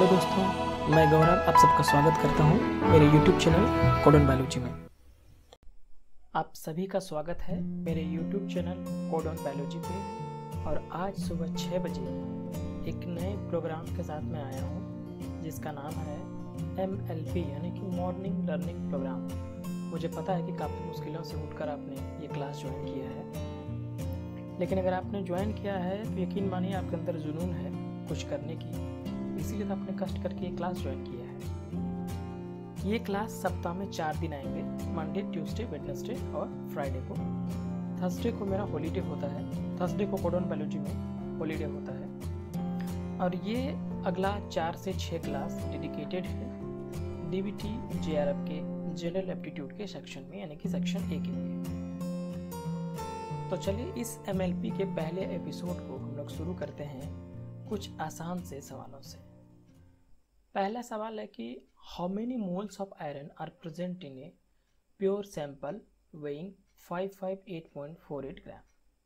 Hello दोस्तों, मैं गौरव आप सबका स्वागत करता हूं मेरे YouTube channel code on biology में। आप सभी का स्वागत है मेरे YouTube channel code on biology पे। और आज सुबह 6 बजे एक नए प्रोग्राम के साथ मैं आया हूं जिसका नाम है MLP यानी कि मॉर्निंग लर्निंग प्रोग्राम। मुझे पता है कि काफ़ी मुश्किलों से उठकर आपने ये क्लास ज्वाइन किया है, लेकिन अगर आपने ज्वाइन किया है तो यकीन मानिए आपके अंदर जुनून है कुछ करने की, इसीलिए तो आपने कष्ट करके ये क्लास ज्वाइन किया है। ये क्लास सप्ताह में 4 दिन आएंगे, मंडे, ट्यूसडे, वेडनेसडे और फ्राइडे को। थर्सडे को मेरा हॉलीडे होता है, थर्सडे को कोड ऑन बायोलॉजी में हॉलीडे होता है। और ये अगला 4 से 6 क्लास डेडिकेटेड है DBT JRF के जनरल एप्टीट्यूड के सेक्शन में, यानी कि सेक्शन A के लिए। तो चलिए इस MLP के पहले एपिसोड को हम लोग शुरू करते हैं कुछ आसान से सवालों से। पहला सवाल है कि how many moles of iron are present in a pure sample weighing 558.48 gram.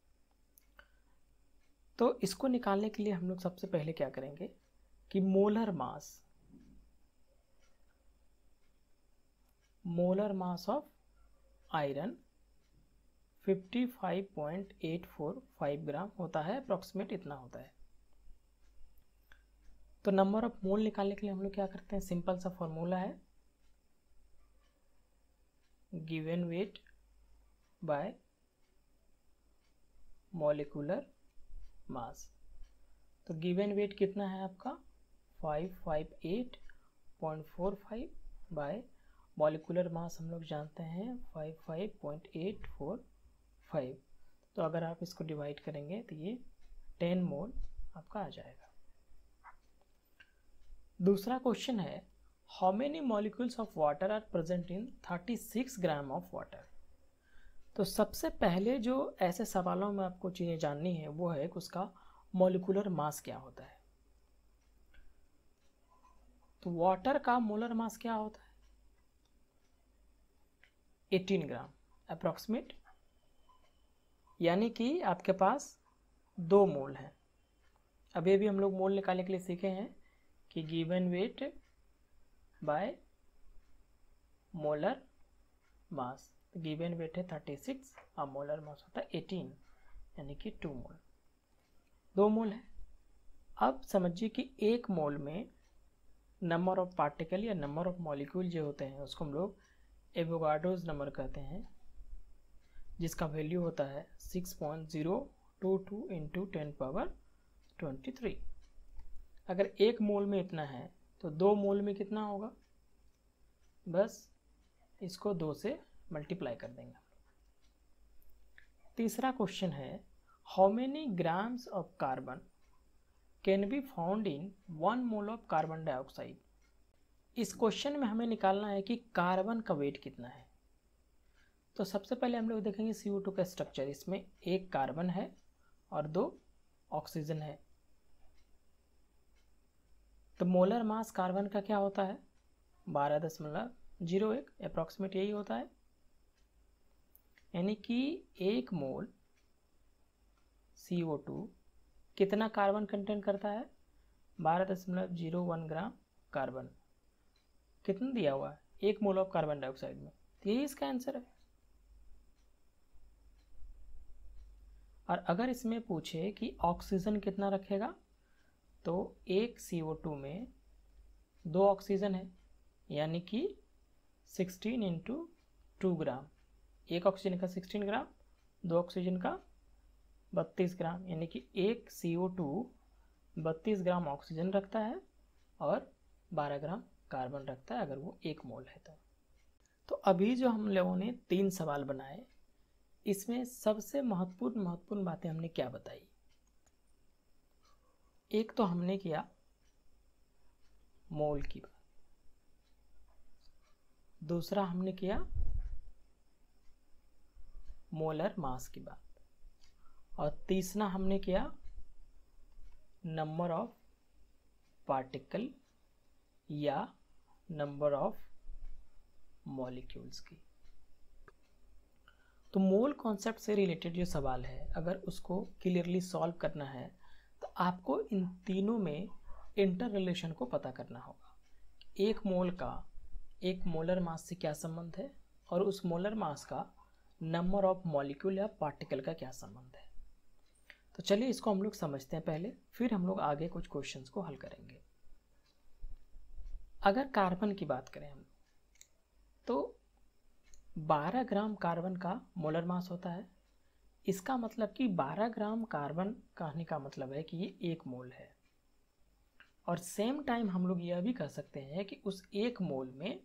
तो इसको निकालने के लिए हम लोग सबसे पहले क्या करेंगे कि molar mass of iron 55.845 gram होता है, अप्रॉक्सीमेट इतना होता है। तो नंबर ऑफ मोल निकालने के लिए हम लोग क्या करते हैं, सिंपल सा फॉर्मूला है given weight by molecular mass. तो गिवन वेट कितना है आपका 558.45 बाय मॉलिक्यूलर मास हम लोग जानते हैं 55.845। तो अगर आप इसको डिवाइड करेंगे तो ये 10 मोल आपका आ जाएगा। दूसरा क्वेश्चन है how many molecules of water are present in 36 gram of water. तो सबसे पहले जो ऐसे सवालों में आपको चीज़ें जाननी है वो है कि उसका मॉलिक्यूलर मास क्या होता है। तो वाटर का मोलर मास क्या होता है 18 ग्राम अप्रॉक्सीमेट, यानी कि आपके पास 2 मोल हैं। अभी भी हम लोग मोल निकालने के लिए सीखे हैं कि given weight by molar mass. Given weight है 36 और मोलर मास होता है 18, यानी कि 2 मोल, 2 मोल है। अब समझिए कि 1 मोल में नंबर ऑफ पार्टिकल या नंबर ऑफ मॉलिक्यूल जो होते हैं उसको हम लोग एवोगाड्रोस नंबर कहते हैं, जिसका वैल्यू होता है 6.022 इंटू 10⁻23। अगर 1 मोल में इतना है तो 2 मोल में कितना होगा, बस इसको 2 से मल्टीप्लाई कर देंगे। तीसरा क्वेश्चन है how many grams of carbon can be found in 1 mole of carbon dioxide. इस क्वेश्चन में हमें निकालना है कि कार्बन का वेट कितना है। तो सबसे पहले हम लोग देखेंगे CO2 का स्ट्रक्चर। इसमें 1 कार्बन है और 2 ऑक्सीजन है। तो मोलर मास कार्बन का क्या होता है 12.01 अप्रॉक्सीमेट, यही होता है। यानी कि 1 मोल CO2 कितना कार्बन कंटेन करता है 12.01 ग्राम कार्बन। कितना दिया हुआ है 1 मोल ऑफ कार्बन डाइऑक्साइड में, तो यही इसका आंसर है। और अगर इसमें पूछे कि ऑक्सीजन कितना रखेगा, तो 1 CO2 में 2 ऑक्सीजन है, यानी कि 16 इंटू 2 ग्राम। 1 ऑक्सीजन का 16 ग्राम, 2 ऑक्सीजन का 32 ग्राम, यानी कि 1 CO2 32 ग्राम ऑक्सीजन रखता है और 12 ग्राम कार्बन रखता है अगर वो 1 मोल है तो अभी जो हम लोगों ने 3 सवाल बनाए, इसमें सबसे महत्वपूर्ण बातें हमने क्या बताई। एक तो हमने किया मोल की बात, दूसरा हमने किया मोलर मास की बात, और तीसरा हमने किया नंबर ऑफ पार्टिकल या नंबर ऑफ मॉलिक्यूल्स की। तो मोल कॉन्सेप्ट से रिलेटेड जो सवाल है, अगर उसको क्लियरली सॉल्व करना है तो आपको इन तीनों में इंटर रिलेशन को पता करना होगा। एक मोल का एक मोलर मास से क्या संबंध है और उस मोलर मास का नंबर ऑफ मॉलिक्यूल या पार्टिकल का क्या संबंध है। तो चलिए इसको हम लोग समझते हैं पहले, फिर हम लोग आगे कुछ क्वेश्चंस को हल करेंगे। अगर कार्बन की बात करें हम तो 12 ग्राम कार्बन का मोलर मास होता है। इसका मतलब कि 12 ग्राम कार्बन कहने का मतलब है कि ये 1 मोल है। और सेम टाइम हम लोग यह भी कह सकते हैं कि उस 1 मोल में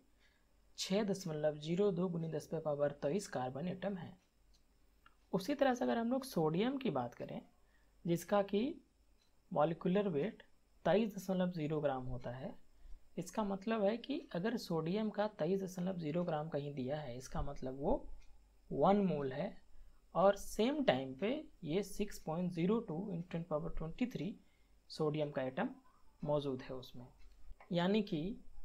6.02 × 10⁻23 कार्बन एटम है। उसी तरह से अगर हम लोग सोडियम की बात करें जिसका कि मॉलिक्यूलर वेट 23.0 ग्राम होता है, इसका मतलब है कि अगर सोडियम का 23.0 ग्राम कहीं दिया है, इसका मतलब वो 1 मोल है। और सेम टाइम पे ये 6.02 × 10⁻23 सोडियम का एटम मौजूद है उसमें। यानी कि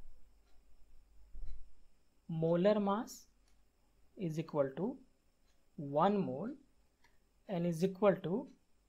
molar mass is equal to 1 mole and is equal to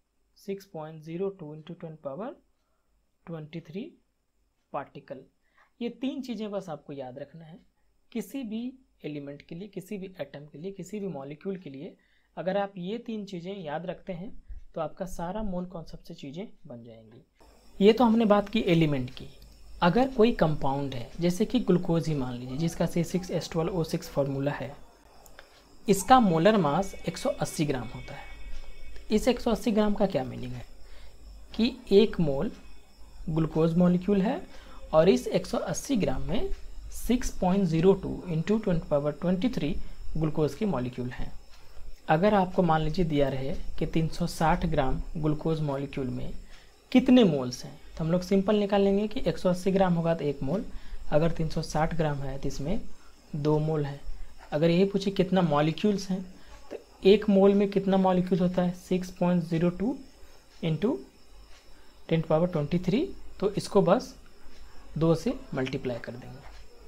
6.02 × 10⁻23 particle. ये 3 चीज़ें बस आपको याद रखना है। किसी भी एलिमेंट के लिए, किसी भी एटम के लिए, किसी भी मॉलिक्यूल के लिए अगर आप ये 3 चीज़ें याद रखते हैं तो आपका सारा मोल कॉन्सेप्ट से चीज़ें बन जाएंगी। ये तो हमने बात की एलिमेंट की। अगर कोई कंपाउंड है जैसे कि ग्लूकोज ही मान लीजिए जिसका C6H12O6 फॉर्मूला है, इसका मोलर मास 180 ग्राम होता है। इस 180 ग्राम का क्या मीनिंग है कि 1 मोल ग्लूकोज मॉलिक्यूल है और इस 180 ग्राम में 6.02 × 10⁻23 ग्लूकोज के मॉलिक्यूल हैं। अगर आपको मान लीजिए दिया रहे कि 360 ग्राम ग्लूकोज मॉलिक्यूल में कितने मोल्स हैं, तो हम लोग सिंपल निकाल लेंगे कि 180 ग्राम होगा तो 1 मोल, अगर 360 ग्राम है तो इसमें 2 मोल है। अगर यही पूछे कितना मॉलिक्यूल्स हैं तो 1 मोल में कितना मॉलिक्यूल होता है 6.02 × 10⁻23, तो इसको बस 2 से मल्टीप्लाई कर देंगे।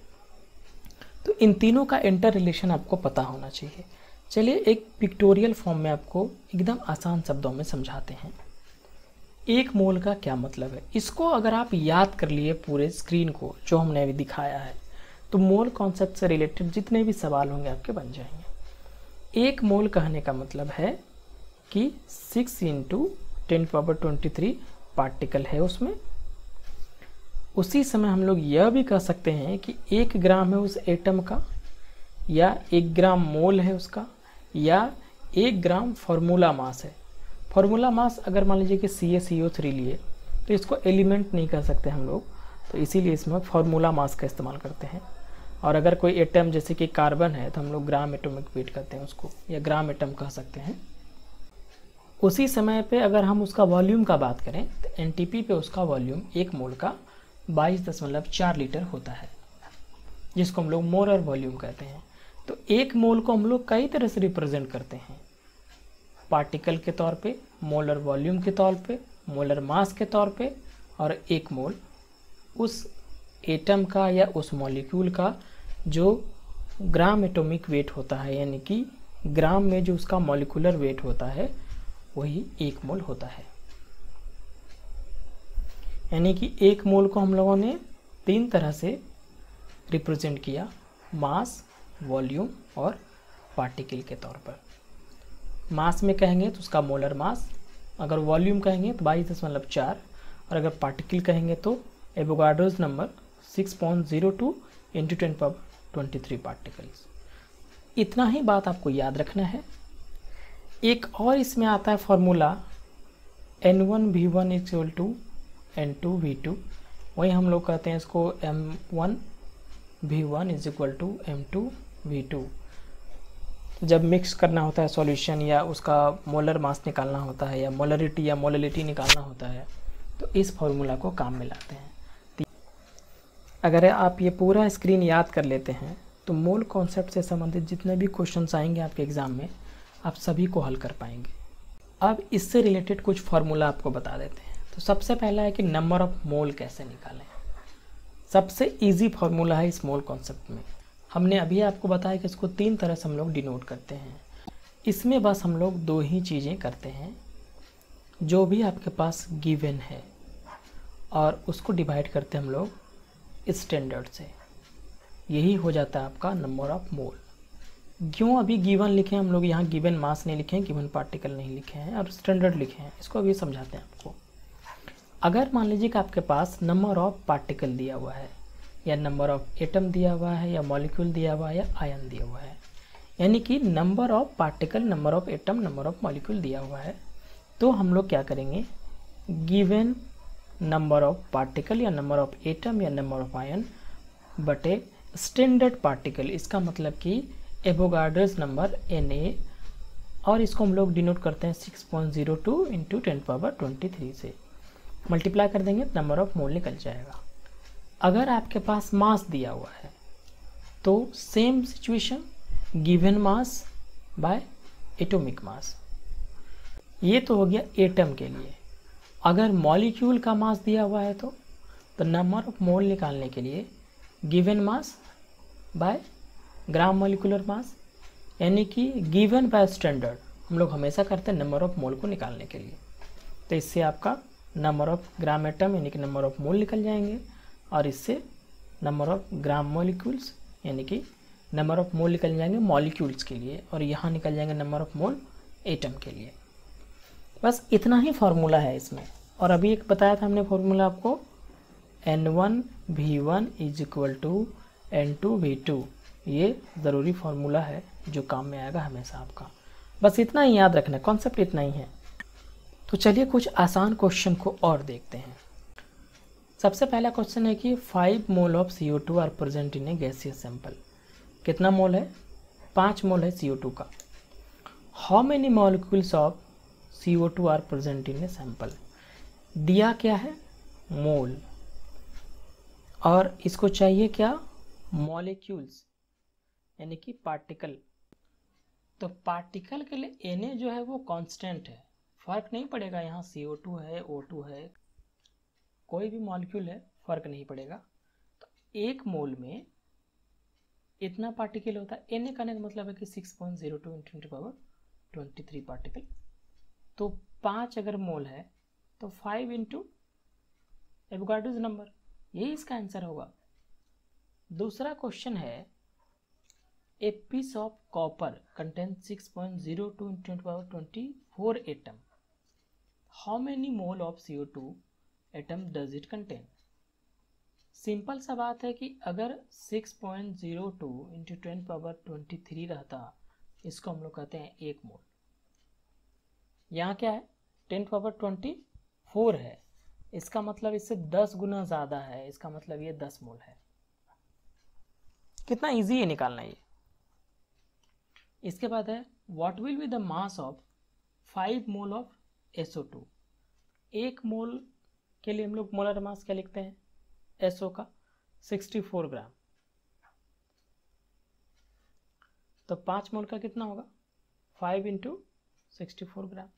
तो इन तीनों का इंटर रिलेशन आपको पता होना चाहिए। चलिए एक पिक्टोरियल फॉर्म में आपको एकदम आसान शब्दों में समझाते हैं। 1 मोल का क्या मतलब है, इसको अगर आप याद कर लिए पूरे स्क्रीन को जो हमने अभी दिखाया है, तो मोल कॉन्सेप्ट से रिलेटेड जितने भी सवाल होंगे आपके बन जाएंगे। 1 मोल कहने का मतलब है कि 6 × 10⁻23 पार्टिकल है उसमें। उसी समय हम लोग यह भी कह सकते हैं कि 1 ग्राम है उस एटम का, या 1 ग्राम मोल है उसका, या 1 ग्राम फार्मूला मास है। फार्मूला मास अगर मान लीजिए कि CaCO3 लिए तो इसको एलिमेंट नहीं कह सकते हम लोग, तो इसीलिए इसमें फार्मूला मास का इस्तेमाल करते हैं। और अगर कोई एटम जैसे कि कार्बन है तो हम लोग ग्राम एटॉमिक वेट कहते हैं उसको, या ग्राम एटम कह सकते हैं। उसी समय पे अगर हम उसका वॉल्यूम का बात करें तो NTP पे उसका वॉल्यूम 1 मोल का 22.4 लीटर होता है, जिसको हम लोग मोलर वॉल्यूम कहते हैं। तो 1 मोल को हम लोग कई तरह से रिप्रेजेंट करते हैं, पार्टिकल के तौर पे, मोलर वॉल्यूम के तौर पे, मोलर मास के तौर पे, और 1 मोल उस एटम का या उस मॉलिक्यूल का जो ग्राम एटॉमिक वेट होता है, यानी कि ग्राम में जो उसका मॉलिक्यूलर वेट होता है वही 1 मोल होता है। यानी कि 1 मोल को हम लोगों ने 3 तरह से रिप्रेजेंट किया, मास, वॉल्यूम और पार्टिकल के तौर पर। मास में कहेंगे तो उसका मोलर मास, अगर वॉल्यूम कहेंगे तो 22.4, और अगर पार्टिकल कहेंगे तो एवोगाड्रोस नंबर 6.02 × 10⁻23 पार्टिकल्स। इतना ही बात आपको याद रखना है। एक और इसमें आता है फॉर्मूला N1V1 = N2V2, वही हम लोग कहते हैं इसको M1V1 = M2V2। जब मिक्स करना होता है सॉल्यूशन या उसका मोलर मास निकालना होता है या मोलरिटी या मोललिटी निकालना होता है तो इस फॉर्मूला को काम में लाते हैं। अगर आप ये पूरा स्क्रीन याद कर लेते हैं तो मोल कॉन्सेप्ट से संबंधित जितने भी क्वेश्चंस आएंगे आपके एग्ज़ाम में आप सभी को हल कर पाएंगे। अब इससे रिलेटेड कुछ फार्मूला आपको बता देते हैं। तो सबसे पहला है कि नंबर ऑफ मोल कैसे निकालें। सबसे इजी फार्मूला है इस मोल कॉन्सेप्ट में। हमने अभी आपको बताया कि इसको 3 तरह से हम लोग डिनोट करते हैं। इसमें बस हम लोग 2 ही चीज़ें करते हैं, जो भी आपके पास गिवन है और उसको डिवाइड करते हैं हम लोग स्टैंडर्ड से, यही हो जाता है आपका नंबर ऑफ मोल। क्यों अभी गिवन लिखे हैं हम लोग, यहाँ गिवन मास नहीं लिखे हैं, गिवन पार्टिकल नहीं लिखे हैं और स्टैंडर्ड लिखे हैं, इसको अभी समझाते हैं आपको। अगर मान लीजिए कि आपके पास नंबर ऑफ पार्टिकल दिया हुआ है, या नंबर ऑफ एटम दिया हुआ है, या मॉलिक्यूल दिया हुआ है, या आयन दिया हुआ है, यानी कि number of particle, number of atom, number of molecule दिया हुआ है, तो हम लोग क्या करेंगे, गिवन नंबर ऑफ पार्टिकल या नंबर ऑफ एटम या नंबर ऑफ आयन बटे स्टैंडर्ड पार्टिकल, इसका मतलब कि एवोगाड्रोस नंबर Na, और इसको हम लोग डिनोट करते हैं 6.02 इंटू 10⁻23 से मल्टीप्लाई कर देंगे, नंबर ऑफ मोल निकल जाएगा। अगर आपके पास मास दिया हुआ है तो same situation, given mass by atomic mass. ये तो हो गया एटम के लिए। अगर मॉलिक्यूल का मास दिया हुआ है तो नंबर ऑफ मोल निकालने के लिए given mass by gram molecular mass, यानी कि गिवन बाय स्टैंडर्ड हम लोग हमेशा करते हैं नंबर ऑफ मोल को निकालने के लिए। तो इससे आपका नंबर ऑफ ग्राम एटम यानी कि नंबर ऑफ मोल निकल जाएंगे, और इससे नंबर ऑफ ग्राम मॉलिक्यूल्स यानी कि नंबर ऑफ मोल निकल जाएंगे मॉलिक्यूल्स के लिए, और यहाँ निकल जाएंगे नंबर ऑफ मोल एटम के लिए। बस इतना ही फार्मूला है इसमें। और अभी एक बताया था हमने फार्मूला आपको, N1V1 is equal to N2V2, ये ज़रूरी फार्मूला है जो काम में आएगा हमेशा आपका। बस इतना ही याद रखना, कॉन्सेप्ट इतना ही है। तो चलिए कुछ आसान क्वेश्चन को और देखते हैं। सबसे पहला क्वेश्चन है कि 5 mole of CO2 are present in a gaseous sample. कितना मोल है? 5 मोल है CO2 का। How many molecules of CO2 are present in a sample. दिया क्या है? मोल, और इसको चाहिए क्या? मॉलिक्यूल्स यानी कि पार्टिकल। तो पार्टिकल के लिए Na जो है वो कांस्टेंट है, फर्क नहीं पड़ेगा, यहाँ CO2 है, O2 है, कोई भी मॉलिक्यूल है, फर्क नहीं पड़ेगा। तो एक मोल में इतना पार्टिकल होता है। Na करने का मतलब है कि 6.02 इंटू 10⁻23 पार्टिकल। तो 5 अगर मोल है तो 5 इंटू एवोगाड्रोस नंबर, यही इसका आंसर होगा। दूसरा क्वेश्चन है, a piece of copper contain 6.02 into 10⁻24 atom. How many mole of CO2 atom does it contain. Simple सा बात है कि अगर 6.02 इंटू 10⁻23 रहता, इसको हम लोग कहते हैं 1 मोल। यहाँ क्या है? 10⁻24 है, इसका मतलब इससे 10 गुना ज़्यादा है, इसका मतलब ये 10 मोल है। कितना इजी है निकालना ये। इसके बाद है, what will be the mass of 5 mole of SO2। 1 mole के लिए हम लोग मोलर मास क्या लिखते हैं? SO का 64 ग्राम। तो 5 मोल का कितना होगा? 5 into 64 gram.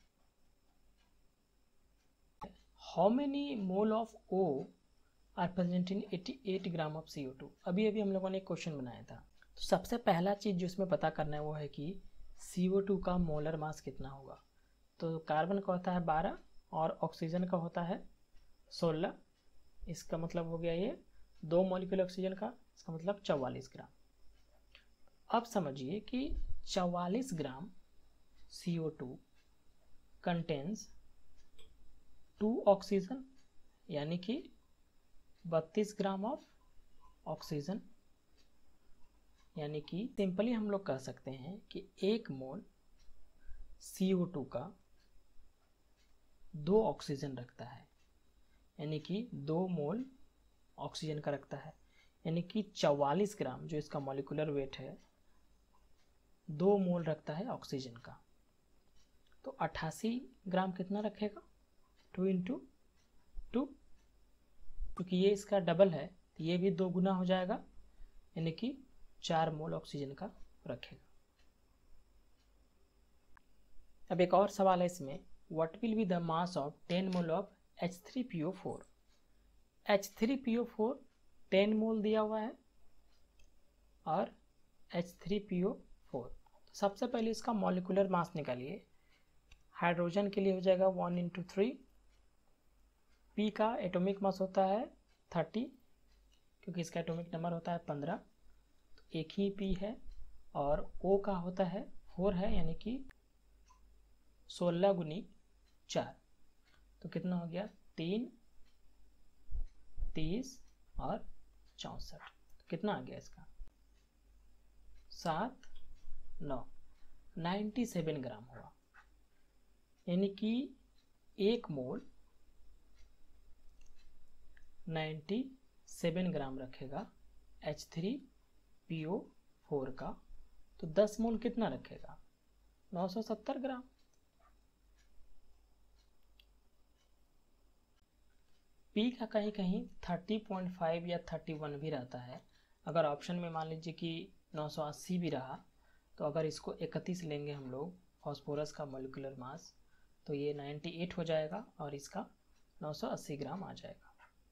How many mole of O are present in 88 gram of CO2। अभी अभी हम लोगों ने एक क्वेश्चन बनाया था। तो सबसे पहला चीज़ जो इसमें पता करना है वो है कि CO2 का मोलर मास कितना होगा। तो कार्बन का होता है 12 और ऑक्सीजन का होता है 16। इसका मतलब हो गया ये 2 मॉलिक्यूल ऑक्सीजन का, इसका मतलब 44 ग्राम। अब समझिए कि 44 ग्राम CO2 कंटेन्स 2 ऑक्सीजन, यानी कि 32 ग्राम ऑफ ऑक्सीजन, यानी कि सिंपली हम लोग कह सकते हैं कि 1 मोल CO2 का 2 ऑक्सीजन रखता है, यानी कि 2 मोल ऑक्सीजन का रखता है, यानी कि 44 ग्राम जो इसका मॉलिक्यूलर वेट है 2 मोल रखता है ऑक्सीजन का। तो 88 ग्राम कितना रखेगा? 2 इंटू 2, क्योंकि ये इसका डबल है तो ये भी 2 गुना हो जाएगा, यानी कि 4 मोल ऑक्सीजन का रखेगा। अब एक और सवाल है इसमें, what will be the mass of 10 mole of H3PO4। H3PO4 10 mole दिया हुआ है और H3PO4। तो सबसे पहले इसका मॉलिक्यूलर मास निकालिए। हाइड्रोजन के लिए हो जाएगा 1 इंटू 3, P का एटॉमिक मास होता है 30, क्योंकि इसका एटॉमिक नंबर होता है 15, तो एक ही P है। और O का होता है 4 है, यानी कि 16 गुनी 4, तो कितना हो गया 3, 30 और 64, तो कितना आ गया इसका 7, 9, 97 ग्राम हुआ। यानी कि 1 मोल 97 ग्राम रखेगा H3PO4 का, तो 10 मोल कितना रखेगा 970 ग्राम। P का कहीं कहीं 30.5 या 31 भी रहता है। अगर ऑप्शन में मान लीजिए कि 980 भी रहा, तो अगर इसको 31 लेंगे हम लोग फॉस्फोरस का मोलिकुलर मास, तो ये 98 हो जाएगा और इसका 980 ग्राम आ जाएगा।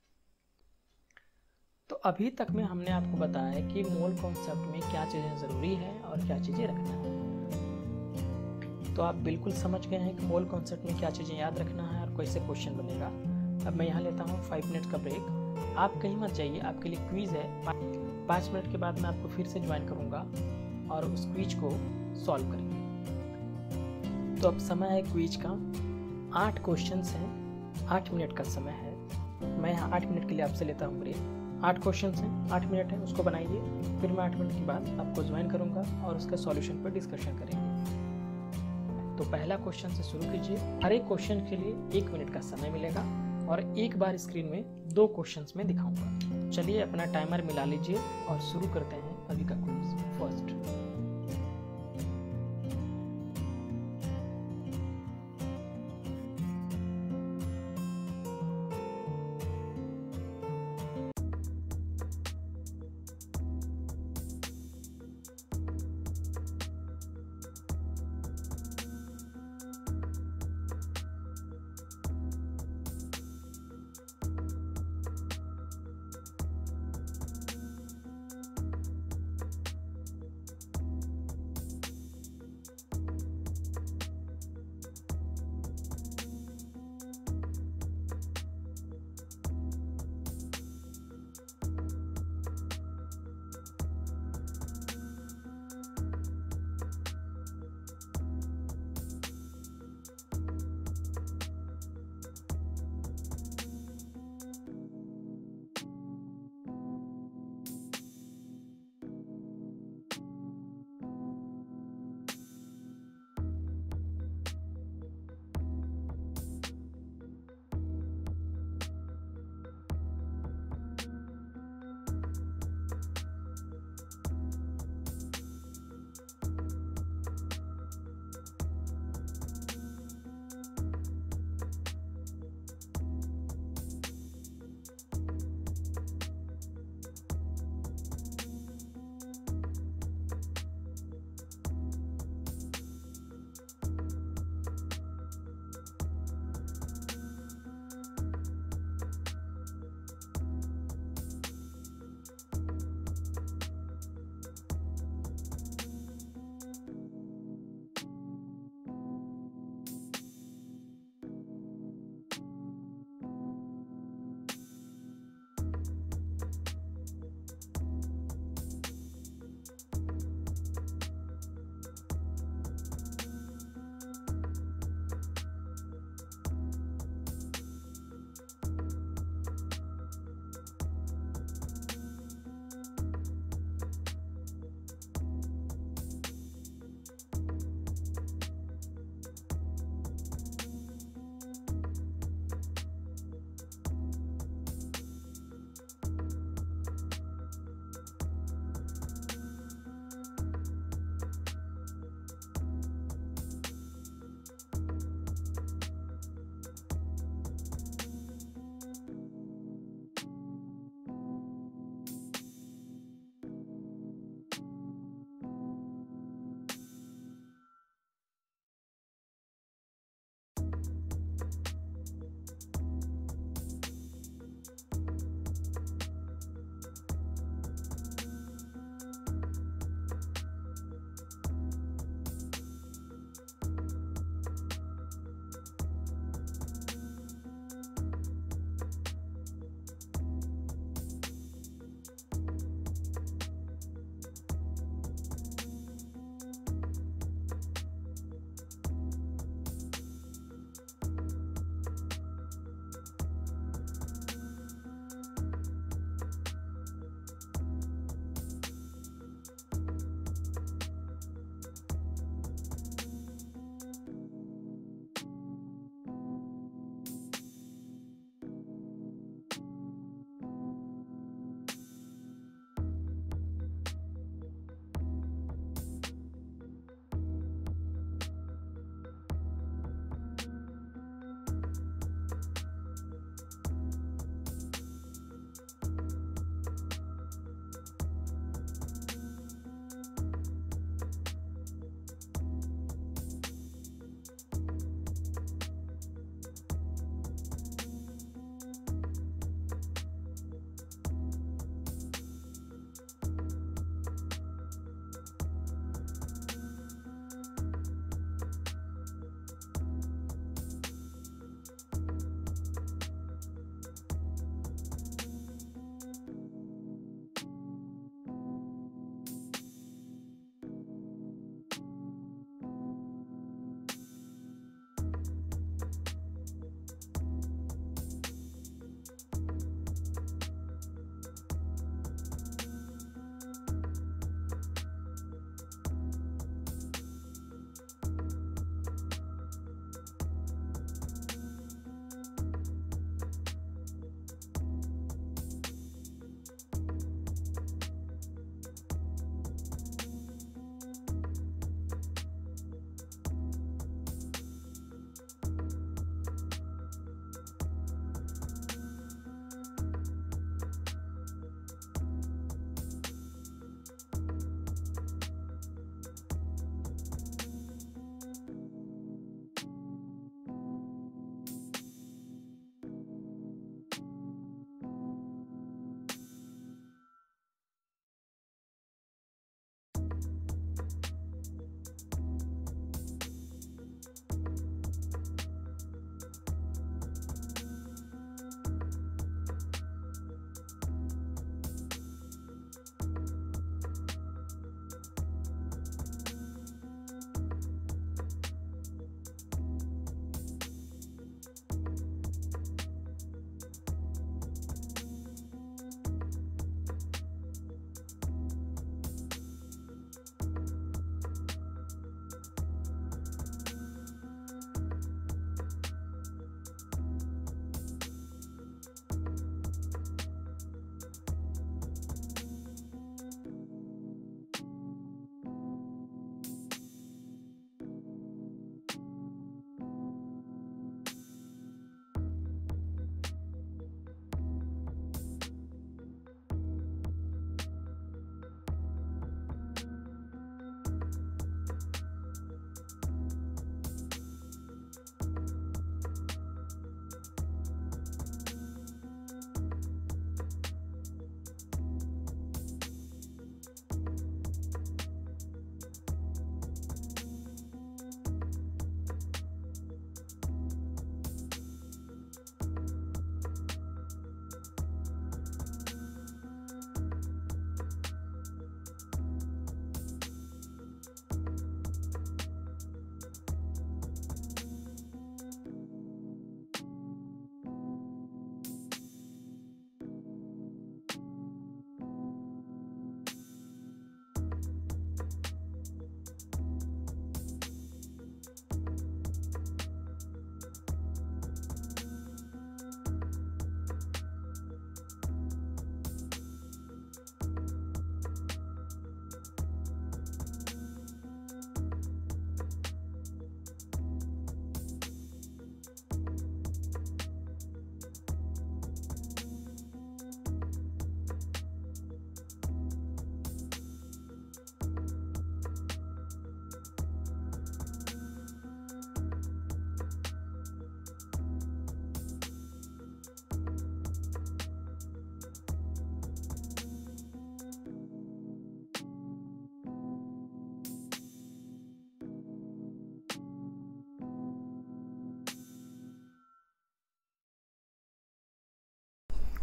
तो अभी तक में हमने आपको बताया है कि मोल कॉन्सेप्ट में क्या चीज़ें ज़रूरी हैं और क्या चीज़ें रखना है। तो आप बिल्कुल समझ गए हैं कि मोल कॉन्सेप्ट में क्या चीज़ें याद रखना है और कैसे क्वेश्चन बनेगा। अब मैं यहाँ लेता हूँ 5 मिनट का ब्रेक। आप कहीं मत जाइए, आपके लिए क्विज़ है। 5 मिनट के बाद मैं आपको फिर से ज्वाइन करूँगा और उस क्विज को सॉल्व करेंगे। तो अब समय है क्विज का। 8 क्वेश्चन हैं, 8 मिनट का समय है। मैं यहाँ 8 मिनट के लिए आपसे लेता हूँ ब्रेक। 8 क्वेश्चन हैं, 8 मिनट है, उसको बनाइए। फिर मैं 8 मिनट के बाद आपको ज्वाइन करूँगा और उसका सॉल्यूशन पर डिस्कशन करेंगे। तो पहला क्वेश्चन से शुरू कीजिए। हर एक क्वेश्चन के लिए 1 मिनट का समय मिलेगा और एक बार स्क्रीन में 2 क्वेश्चंस में दिखाऊंगा। चलिए अपना टाइमर मिला लीजिए और शुरू करते हैं अभी का क्विज। First,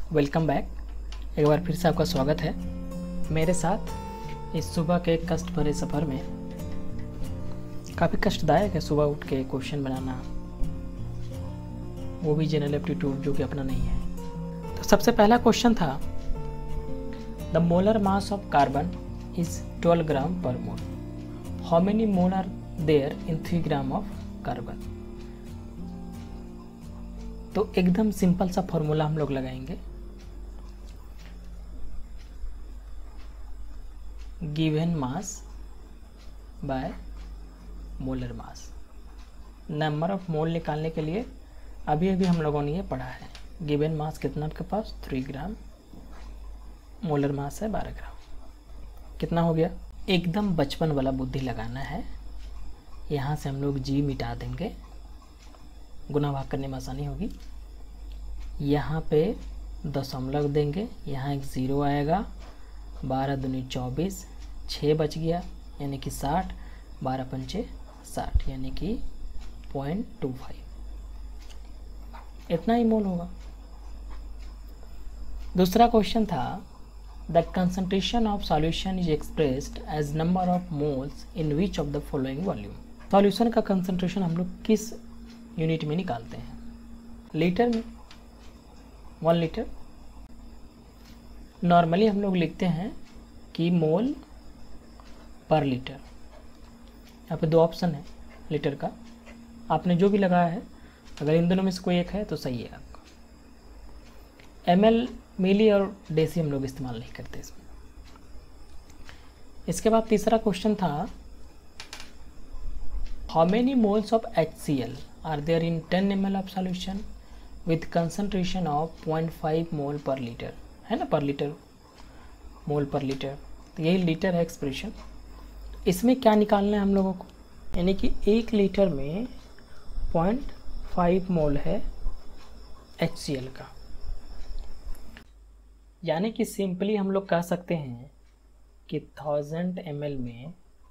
welcome back. एक बार फिर से आपका स्वागत है मेरे साथ इस सुबह के कष्ट भरे सफ़र में। काफ़ी कष्टदायक है सुबह उठ के क्वेश्चन बनाना, वो भी जनरल एप्टीट्यूड जो कि अपना नहीं है। तो सबसे पहला क्वेश्चन था, the molar mass of carbon is 12 gram per mole, how many mole are there in 3 gram of carbon. तो एकदम सिंपल सा फॉर्मूला हम लोग लगाएंगे, given mass by molar mass. Number of mole निकालने के लिए अभी हम लोगों ने ये पढ़ा है। गिवन मास कितना आपके पास 3 ग्राम, मोलर मास है 12 ग्राम। कितना हो गया? एकदम बचपन वाला बुद्धि लगाना है। यहाँ से हम लोग जी मिटा देंगे, गुना भाग करने में आसानी होगी। यहाँ पे दशमलव देंगे, यहाँ एक 0 आएगा, 12 दूनी 24, 6 बच गया यानी कि 60, 12 पंचे 60 यानी कि 0.25, इतना ही मोल होगा। दूसरा क्वेश्चन था, the concentration of solution is expressed as number of moles in which of the following volume. Solution का कंसंट्रेशन हम लोग किस यूनिट में निकालते हैं? लीटर में, 1 लीटर। नॉर्मली हम लोग लिखते हैं कि मोल पर लीटर। यहाँ पे 2 ऑप्शन है लीटर का, आपने जो भी लगाया है, अगर इन दोनों में से कोई एक है तो सही है आपका। ml, मिली और डेसी हम लोग इस्तेमाल नहीं करते इसमें। इसके बाद तीसरा क्वेश्चन था, how many moles of HCl are there in 10 ml of solution with concentration of 0.5 mole per litre, है ना, पर लीटर, मोल पर लीटर, तो यही लीटर है एक्सप्रेशन। इसमें क्या निकालना है हम लोगों को, यानी कि 1 लीटर में 0.5 मोल है HCl का, यानी कि सिंपली हम लोग कह सकते हैं कि 1000 ml में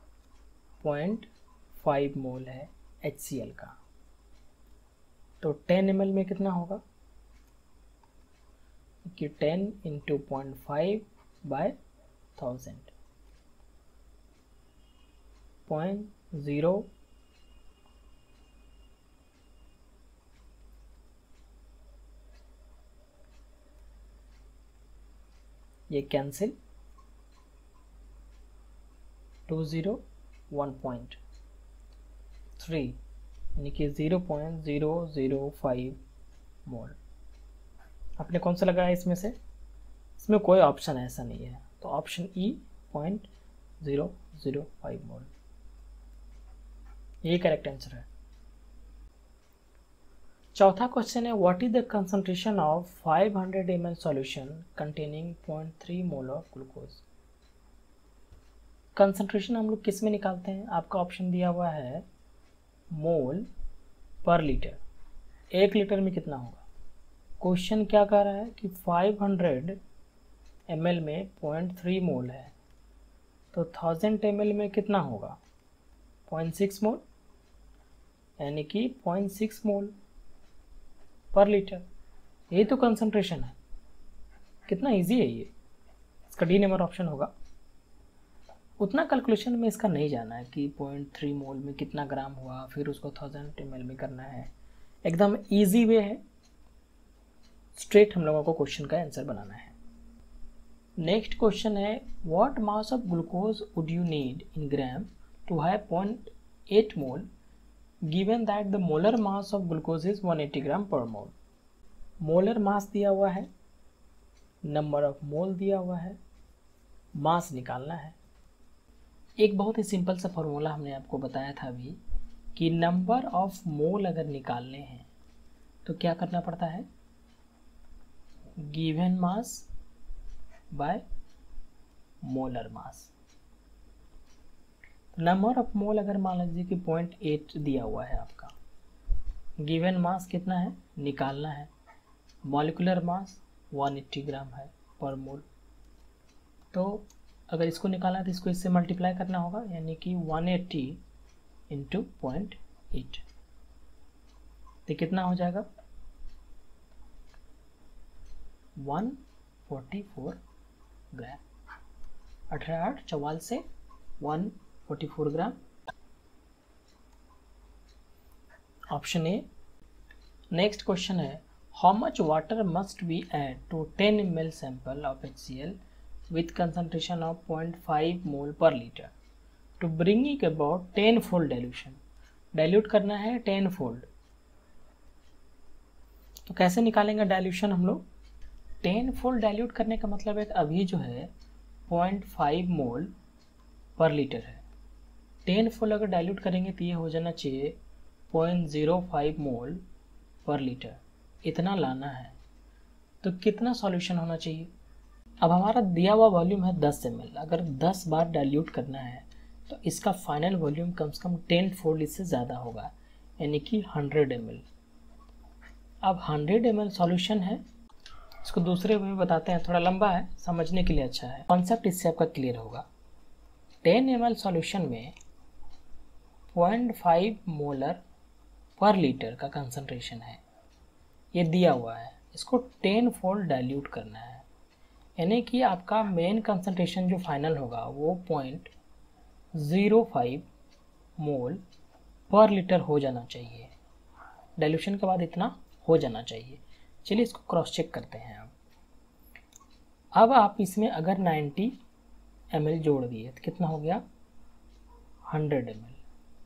0.5 मोल है HCl का। तो 10 ml में कितना होगा कि 10 × 0.5 बाय 1000, 0.0 ये कैंसिल, 20 1.3 यानी कि 0.005 मोल। आपने कौन सा लगाया इसमें से? इसमें कोई ऑप्शन ऐसा नहीं है, तो ऑप्शन ई 0.005 मोल, ये करेक्ट आंसर है। चौथा क्वेश्चन है, what is the concentration of 500 ml solution containing 0.3 mole of glucose. Concentration हम लोग किस में निकालते हैं? आपका ऑप्शन दिया हुआ है मोल पर लीटर। 1 लीटर में कितना होगा? क्वेश्चन क्या कह रहा है कि 500 ml में 0.3 मोल है, तो 1000 ml में कितना होगा? 0.6 मोल, यानी कि 0.6 मोल पर लीटर। यही तो कंसंट्रेशन है। कितना इजी है ये, इसका डी नंबर ऑप्शन होगा। उतना कैलकुलेशन में इसका नहीं जाना है कि 0.3 मोल में कितना ग्राम हुआ, फिर उसको 1000 ml में करना है। एकदम इजी वे है, स्ट्रेट हम लोगों को क्वेश्चन का आंसर बनाना है। नेक्स्ट क्वेश्चन है, what mass of glucose would you need in gram to have 0.8 mole given that the molar mass of glucose is 180 gram per mole. Molar mass दिया हुआ है, नंबर ऑफ मोल दिया हुआ है, मास निकालना है। एक बहुत ही सिंपल सा फॉर्मूला हमने आपको बताया था अभी कि नंबर ऑफ मोल अगर निकालने हैं तो क्या करना पड़ता है? Given mass by molar mass. Number of mole अगर मान लीजिए कि 0.8 दिया हुआ है आपका, गिवन मास कितना है निकालना है, मॉलिक्यूलर मास 180 ग्राम है पर मोल। तो अगर इसको निकालना है तो इसको इससे मल्टीप्लाई करना होगा, यानी कि 180 × 0.8, तो कितना हो जाएगा? 144 ग्राम। 18 44 से 144 gram. Option A. Next question है, how much water must be add to 10 ml sample of HCl with concentration of 0.5 mole per liter to bring it about 10-fold dilution। Dilute करना है 10-fold। तो कैसे निकालेंगे डाइल्यूशन हम लोग? 10-fold dilute करने का मतलब है अभी जो है 0.5 मोल पर लीटर है। 10-fold अगर डाइल्यूट करेंगे तो ये हो जाना चाहिए 0.05 मोल पर लीटर। इतना लाना है तो कितना सॉल्यूशन होना चाहिए? अब हमारा दिया हुआ वॉल्यूम है 10 ml। अगर 10 बार डाइल्यूट करना है तो इसका फाइनल वॉल्यूम कम से कम 10-fold इससे ज़्यादा होगा, यानी कि 100 ml। अब 100 ml सॉल्यूशन है, इसको दूसरे वे में बताते हैं, थोड़ा लंबा है, समझने के लिए अच्छा है, कॉन्सेप्ट इससे आपका क्लियर होगा। 10 ml सॉल्यूशन में 0.5 मोलर पर लीटर का कंसंट्रेशन है, ये दिया हुआ है। इसको 10-fold डाइल्यूट करना है, यानी कि आपका मेन कंसंट्रेशन जो फाइनल होगा वो 0.05 मोल पर लीटर हो जाना चाहिए। डाइल्यूशन के बाद इतना हो जाना चाहिए। चलिए इसको क्रॉस चेक करते हैं। अब आप इसमें अगर 90 ml जोड़ दिए तो कितना हो गया? 100 ml।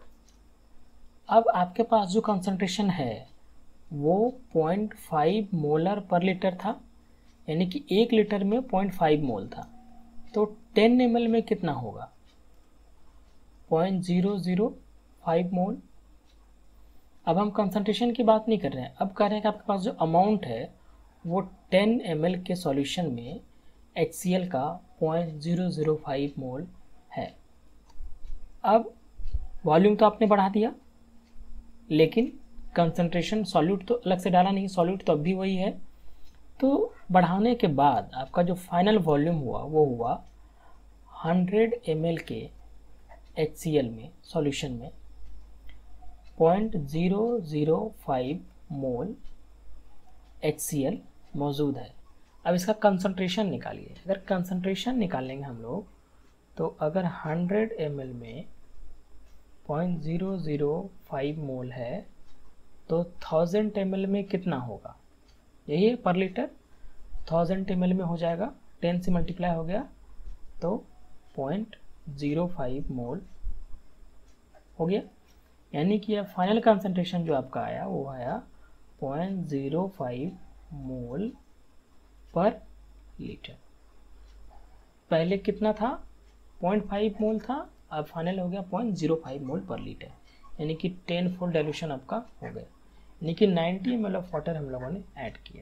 अब आपके पास जो कंसंट्रेशन है वो 0.5 मोलर पर लीटर था, यानी कि 1 लीटर में 0.5 मोल था। तो 10 ml में कितना होगा? 0.005 मोल। अब हम कंसंट्रेशन की बात नहीं कर रहे हैं, अब कह रहे हैं कि आपके पास जो अमाउंट है वो 10 ml के सॉल्यूशन में HCl का 0.005 मोल है। अब वॉल्यूम तो आपने बढ़ा दिया, लेकिन कंसंट्रेशन सॉल्यूट तो अलग से डाला नहीं, सॉल्यूट तो अब भी वही है। तो बढ़ाने के बाद आपका जो फाइनल वॉल्यूम हुआ वो हुआ 100 ml के HCl में सॉल्यूशन में 0.005 मोल HCl मौजूद है। अब इसका कंसंट्रेशन निकालिए। अगर कंसंट्रेशन निकालेंगे हम लोग तो अगर 100 ml में 0.005 मोल है तो 1000 ml में कितना होगा? यही है पर लीटर। 1000 ml में हो जाएगा, 10 से मल्टीप्लाई हो गया तो 0.05 मोल हो गया, यानी कि यह फाइनल कंसंट्रेशन जो आपका आया वो आया 0.05 मोल पर लीटर। पहले कितना था? 0.5 मोल था, अब फाइनल हो गया 0.05 मोल पर लीटर, यानी कि 10-fold डाइल्यूशन आपका हो गया, यानी कि 90 ml ऑफ वाटर हम लोगों ने ऐड किया।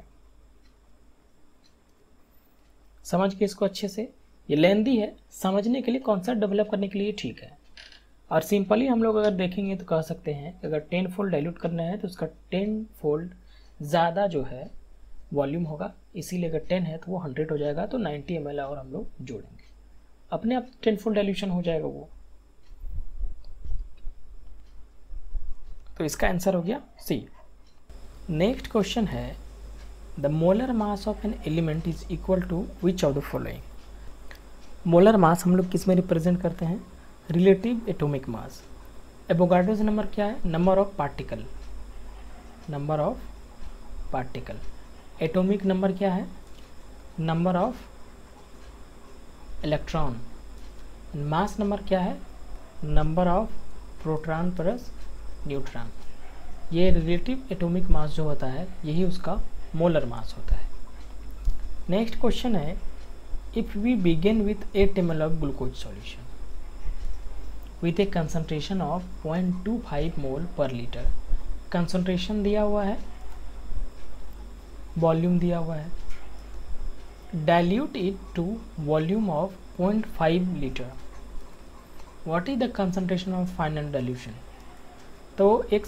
समझ के इसको अच्छे से, ये लेंदी है, समझने के लिए, कॉन्सेप्ट डेवलप करने के लिए ठीक है। और सिंपली हम लोग अगर देखेंगे तो कह सकते हैं कि अगर 10-fold डाइल्यूट करना है तो उसका 10-fold ज़्यादा जो है वॉल्यूम होगा, इसीलिए अगर 10 है तो वो 100 हो जाएगा, तो 90 ml और हम लोग जोड़ेंगे, अपने आप 10-fold डाइल्यूशन हो जाएगा वो। तो इसका आंसर हो गया सी। नेक्स्ट क्वेश्चन है, the molar mass of an element is equal to which of the following. Molar mass हम लोग किस में रिप्रेजेंट करते हैं? Relative atomic mass. Avogadro's number क्या है? Number of particle, number of particle. Atomic number क्या है? Number of electron. Mass number क्या है? Number of proton plus neutron. ये रिलेटिव एटॉमिक मास जो होता है यही उसका मोलर मास होता है। नेक्स्ट क्वेश्चन है, if we begin with 8 ml of glucose solution with a concentration of 0.25 mole per litre. Concentration दिया हुआ है, वॉल्यूम दिया हुआ है, dilute it to volume of 0.5 litre. What is the concentration of final dilution? तो एक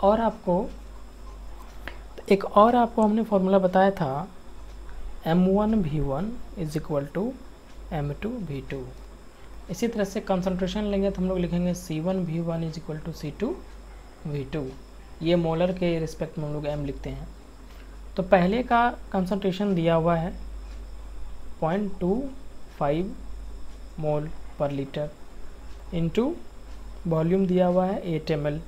और आपको हमने फॉर्मूला बताया था, M1V1 is equal to M2V2। इसी तरह से कंसंट्रेशन लेंगे तो हम लोग लिखेंगे C1V1 is equal to C2V2। ये मोलर के रिस्पेक्ट में हम लोग M लिखते हैं। तो पहले का कंसंट्रेशन दिया हुआ है 0.25 mole per litre into volume दिया हुआ है 8 ml।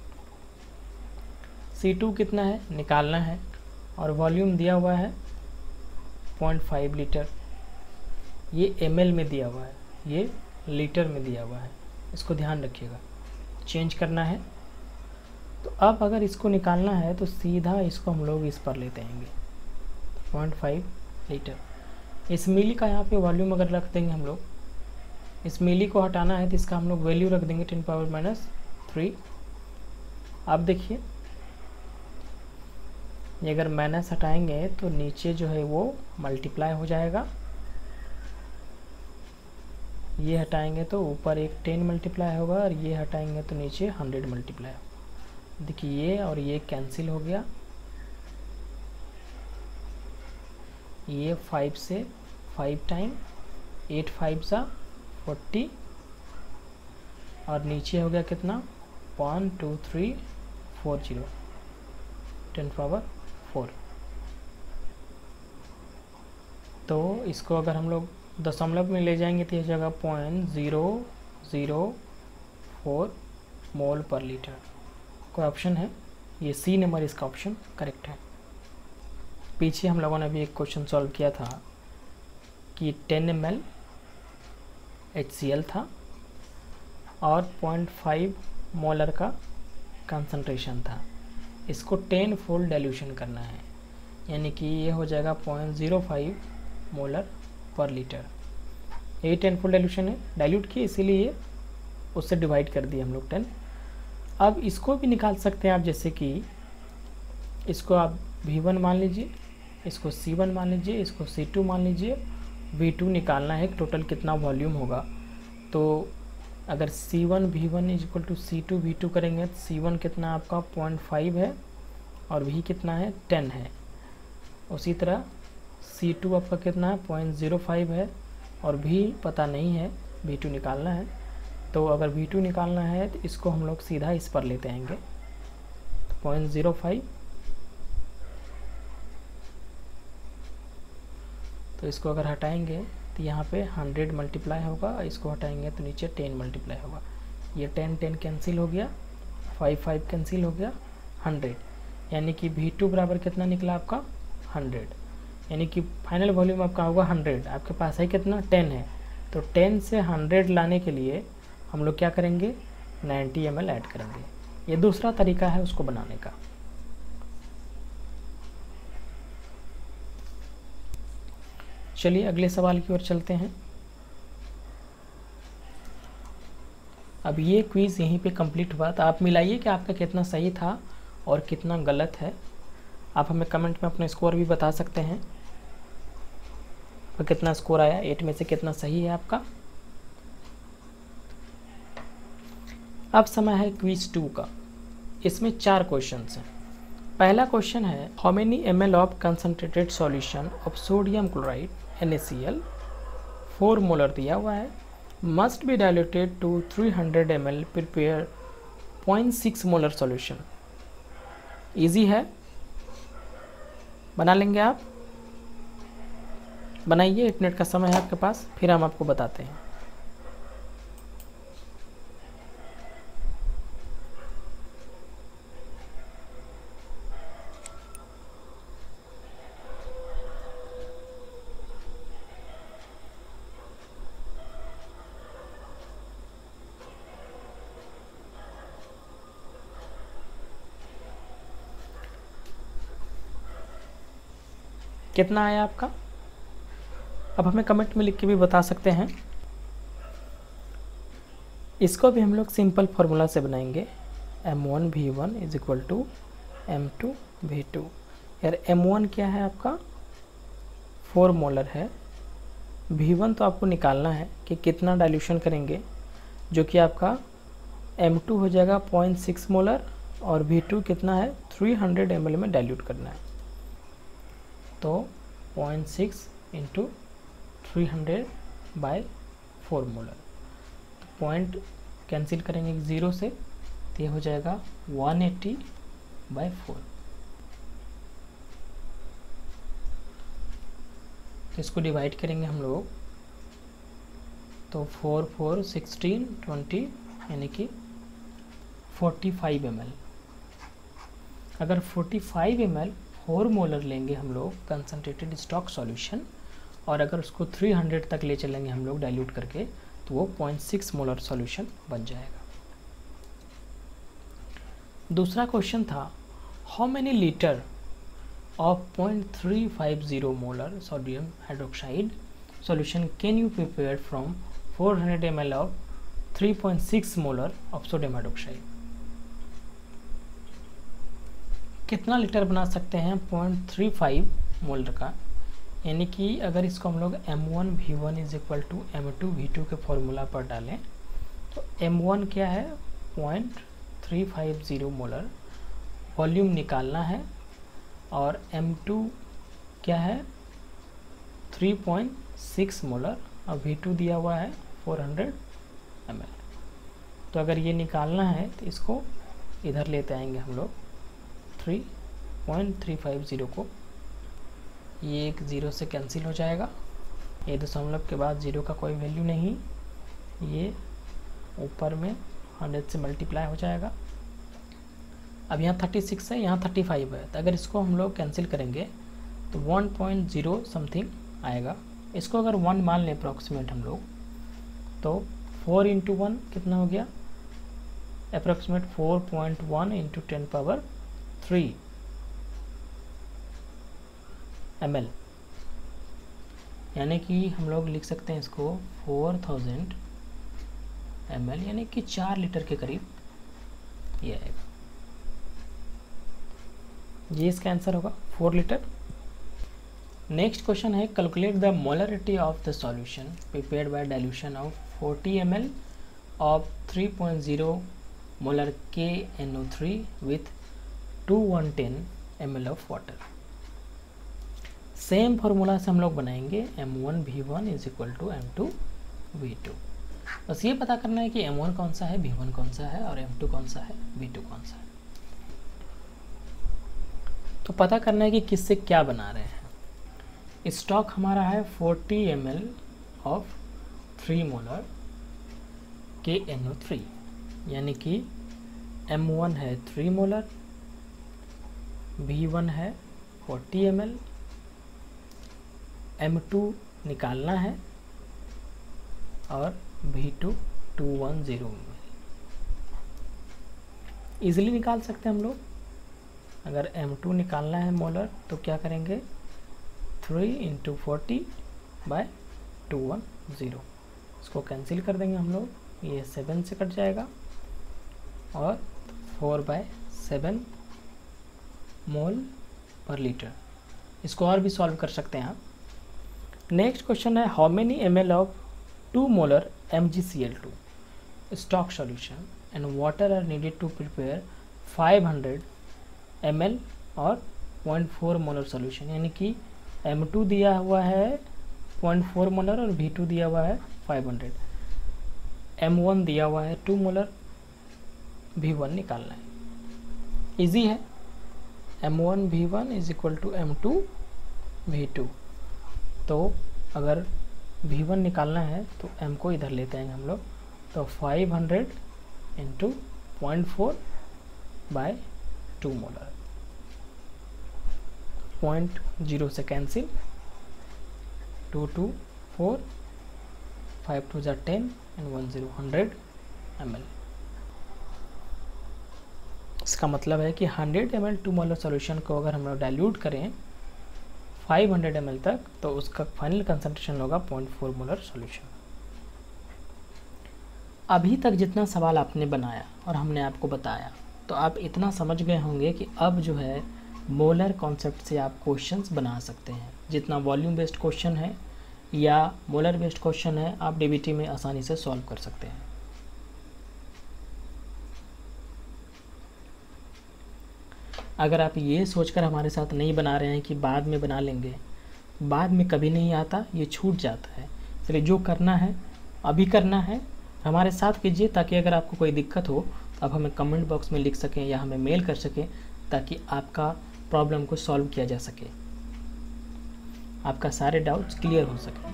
C2 कितना है निकालना है और वॉल्यूम दिया हुआ है 0.5 लीटर। ये ml में दिया हुआ है, ये लीटर में दिया हुआ है, इसको ध्यान रखिएगा, चेंज करना है। तो अब अगर इसको निकालना है तो सीधा इसको हम लोग इस पर लेते आएंगे 0.5 लीटर। इस मिली का यहाँ पे वॉल्यूम अगर रख देंगे हम लोग, इस मिली को हटाना है तो इसका हम लोग वैल्यू रख देंगे 10⁻³ अब देखिए ये अगर माइनस हटाएंगे तो नीचे जो है वो मल्टीप्लाई हो जाएगा, ये हटाएंगे तो ऊपर एक 10 मल्टीप्लाई होगा और ये हटाएंगे तो नीचे 100 मल्टीप्लाई होगा। देखिए ये और ये कैंसिल हो गया, ये 5 से 5 टाइम 8 5 40 और नीचे हो गया कितना 12340 10⁴। तो इसको अगर हम लोग दशमलव में ले जाएंगे तो यह जगह 0.004 मोल पर लीटर। कोई ऑप्शन है, ये सी नंबर इसका ऑप्शन करेक्ट है। पीछे हम लोगों ने भी एक क्वेश्चन सॉल्व किया था कि 10 ml HCl था और 0.5 मोलर का कंसंट्रेशन था। इसको 10 फोल्ड डाइल्यूशन करना है, यानी कि ये हो जाएगा 0.05 मोलर पर लीटर। ये 10 फोल्ड डाइल्यूशन है, डाइल्यूट किए इसीलिए उससे डिवाइड कर दिए हम लोग 10। अब इसको भी निकाल सकते हैं आप, जैसे कि इसको आप V1 मान लीजिए, इसको C1 मान लीजिए, इसको C2 मान लीजिए, V2 निकालना है टोटल कितना वॉल्यूम होगा। तो अगर C1 V1 = C2 V2 करेंगे तो C1 कितना आपका 0.5 है और V कितना है 10 है। उसी तरह C2 आपका कितना है 0.05 है और V पता नहीं है, V2 निकालना है। तो अगर V2 निकालना है तो इसको हम लोग सीधा इस पर लेते आएंगे 0.05। तो इसको अगर हटाएंगे तो यहाँ पे 100 मल्टीप्लाई होगा, इसको हटाएंगे तो नीचे 10 मल्टीप्लाई होगा। ये 10 कैंसिल हो गया, 5 कैंसिल हो गया, 100, यानी कि V2 बराबर कितना निकला आपका 100, यानी कि फाइनल वॉल्यूम आपका होगा 100। आपके पास है कितना 10 है, तो 10 से 100 लाने के लिए हम लोग क्या करेंगे 90 ml ऐड करेंगे। ये दूसरा तरीका है उसको बनाने का। चलिए अगले सवाल की ओर चलते हैं। अब ये क्विज़ यहीं पे कंप्लीट हुआ, तो आप मिलाइए कि आपका कितना सही था और कितना गलत है। आप हमें कमेंट में अपना स्कोर भी बता सकते हैं, तो कितना स्कोर आया, 8 में से कितना सही है आपका। अब समय है क्विज 2 का। इसमें 4 क्वेश्चंस हैं। पहला क्वेश्चन है, how many ml of concentrated solution of sodium chloride NaCl 4 molar दिया हुआ है, must be diluted to 300 ml, prepare 0.6 molar solution. Easy है, बना लेंगे आप, बनाइए। 1 मिनट का समय है आपके पास, फिर हम आपको बताते हैं। कितना आया आपका, अब हमें कमेंट में लिख के भी बता सकते हैं। इसको भी हम लोग सिंपल फार्मूला से बनाएंगे, M1V1 = M2V2। यार M1 क्या है आपका 4 मोलर है, V1 तो आपको निकालना है कि कितना डाइल्यूशन करेंगे, जो कि आपका M2 हो जाएगा 0.6 मोलर और V2 कितना है 300 ml में डाइल्यूट करना है। तो 0.6 × 300/4 मोलर। तो पॉइंट कैंसिल करेंगे 0 से, तो ये हो जाएगा 180/4। तो इसको डिवाइड करेंगे हम लोग, तो 4 4 16 20 यानी कि 45 ml। अगर 45 ml 4 मोलर लेंगे हम लोग कंसनट्रेटेड स्टॉक सॉल्यूशन, और अगर उसको 300 तक ले चलेंगे हम लोग डाइल्यूट करके, तो वो 0.6 मोलर सॉल्यूशन बन जाएगा। दूसरा क्वेश्चन था, how many litre of 0.350 molar sodium hydroxide solution can you prepare from 400 ml of 3.6 molar of sodium hydroxide। कितना लीटर बना सकते हैं 0.35 मोलर का, यानी कि अगर इसको हम लोग M1 V1 is equal to M2 V2 के फॉर्मूला पर डालें, तो M1 क्या है 0.350 मोलर, वॉल्यूम निकालना है, और M2 क्या है 3.6 मोलर, और V2 दिया हुआ है 400 ml। तो अगर ये निकालना है तो इसको इधर लेते आएंगे हम लोग 3.350 को, ये एक ज़ीरो से कैंसिल हो जाएगा, ये दशमलव के बाद ज़ीरो का कोई वैल्यू नहीं, ये ऊपर में 100 से मल्टीप्लाई हो जाएगा। अब यहाँ 36 है, यहाँ 35 है, तो अगर इसको हम लोग कैंसिल करेंगे तो 1.0 समथिंग आएगा। इसको अगर 1 मान लें अप्रॉक्सीमेट हम लोग, तो 4 × 1 कितना हो गया अप्रॉक्सीमेट 4.1 × 10⁻³ ml, यानी कि हम लोग लिख सकते हैं इसको 4000 ml, यानी कि 4 लीटर के करीब ये आएगा। ये इसका आंसर होगा 4 लीटर। नेक्स्ट क्वेश्चन है, calculate the molarity of the solution prepared by dilution of 40 ml ऑफ 3.0 molar KNO3 with 110 ml of water. Same formula से हम लोग बनाएंगे M1 V1 is equal to M2 V2। बस ये पता करना है कि M1 कौन सा है, V1 कौन सा है, और M2 कौन सा है, V2 कौन सा है। तो पता करना है कि किससे क्या बना रहे हैं। स्टॉक हमारा है 40 ml ऑफ 3 मोलर KNO3, यानी कि M1 है 3 मोलर, V1 है 40 ml, M2 निकालना है, और V2 210 ml। इजीली निकाल सकते हैं हम लोग। अगर M2 निकालना है मोलर तो क्या करेंगे 3 × 40/210, इसको कैंसिल कर देंगे हम लोग, ये 7 से कट जाएगा, और 4/7 मोल पर लीटर। इसको और भी सॉल्व कर सकते हैं आप। नेक्स्ट क्वेश्चन है, how many ml of 2 molar MgCl2 stock solution and water are needed to prepare 500 ml और 0.4 मोलर सॉल्यूशन, यानी कि M2 दिया हुआ है 0.4 मोलर और V2 दिया हुआ है 500, M1 दिया हुआ है 2 मोलर, V1 निकालना है। इजी है, M1 V1 is equal to M2 V2। तो अगर V1 निकालना है तो M को इधर लेते हैं हम लोग, तो 500 × 0.4/2 मोलर, 0.0 से कैंसिल, 2 2 4 5 2 10 एंड 10 100 ml। इसका मतलब है कि 100 ml 2 मोलर सॉल्यूशन को अगर हम लोग डाइल्यूट करें 500 ml तक, तो उसका फाइनल कंसंट्रेशन होगा 0.4 मोलर सॉल्यूशन। अभी तक जितना सवाल आपने बनाया और हमने आपको बताया, तो आप इतना समझ गए होंगे कि अब जो है मोलर कॉन्सेप्ट से आप क्वेश्चंस बना सकते हैं। जितना वॉल्यूम बेस्ड क्वेश्चन है या मोलर बेस्ड क्वेश्चन है, आप डीबीटी में आसानी से सॉल्व कर सकते हैं। अगर आप ये सोचकर हमारे साथ नहीं बना रहे हैं कि बाद में बना लेंगे, बाद में कभी नहीं आता, ये छूट जाता है। इसलिए जो करना है अभी करना है, हमारे साथ कीजिए, ताकि अगर आपको कोई दिक्कत हो तो आप हमें कमेंट बॉक्स में लिख सकें या हमें मेल कर सकें, ताकि आपका प्रॉब्लम को सॉल्व किया जा सके। आपका सारे डाउट्स क्लियर हो सके।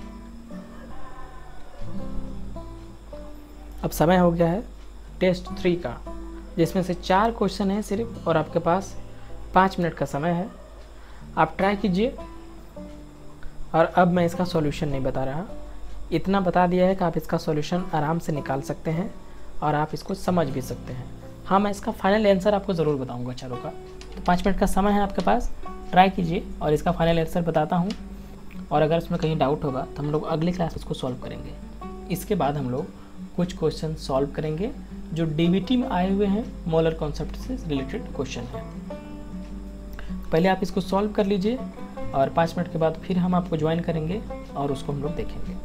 अब समय हो गया है टेस्ट 3 का, जिसमें से 4 क्वेश्चन हैं सिर्फ, और आपके पास 5 मिनट का समय है। आप ट्राई कीजिए। और अब मैं इसका सॉल्यूशन नहीं बता रहा, इतना बता दिया है कि आप इसका सॉल्यूशन आराम से निकाल सकते हैं और आप इसको समझ भी सकते हैं। हाँ, मैं इसका फाइनल आंसर आपको ज़रूर बताऊंगा चारों का। तो 5 मिनट का समय है आपके पास, ट्राई कीजिए और इसका फाइनल आंसर बताता हूँ। और अगर इसमें कहीं डाउट होगा तो हम लोग अगले क्लास उसको सॉल्व करेंगे। इसके बाद हम लोग कुछ क्वेश्चन सॉल्व करेंगे जो डीबीटी में आए हुए हैं, मोलर कॉन्सेप्ट से रिलेटेड क्वेश्चन है। पहले आप इसको सॉल्व कर लीजिए और 5 मिनट के बाद फिर हम आपको ज्वाइन करेंगे और उसको हम लोग देखेंगे।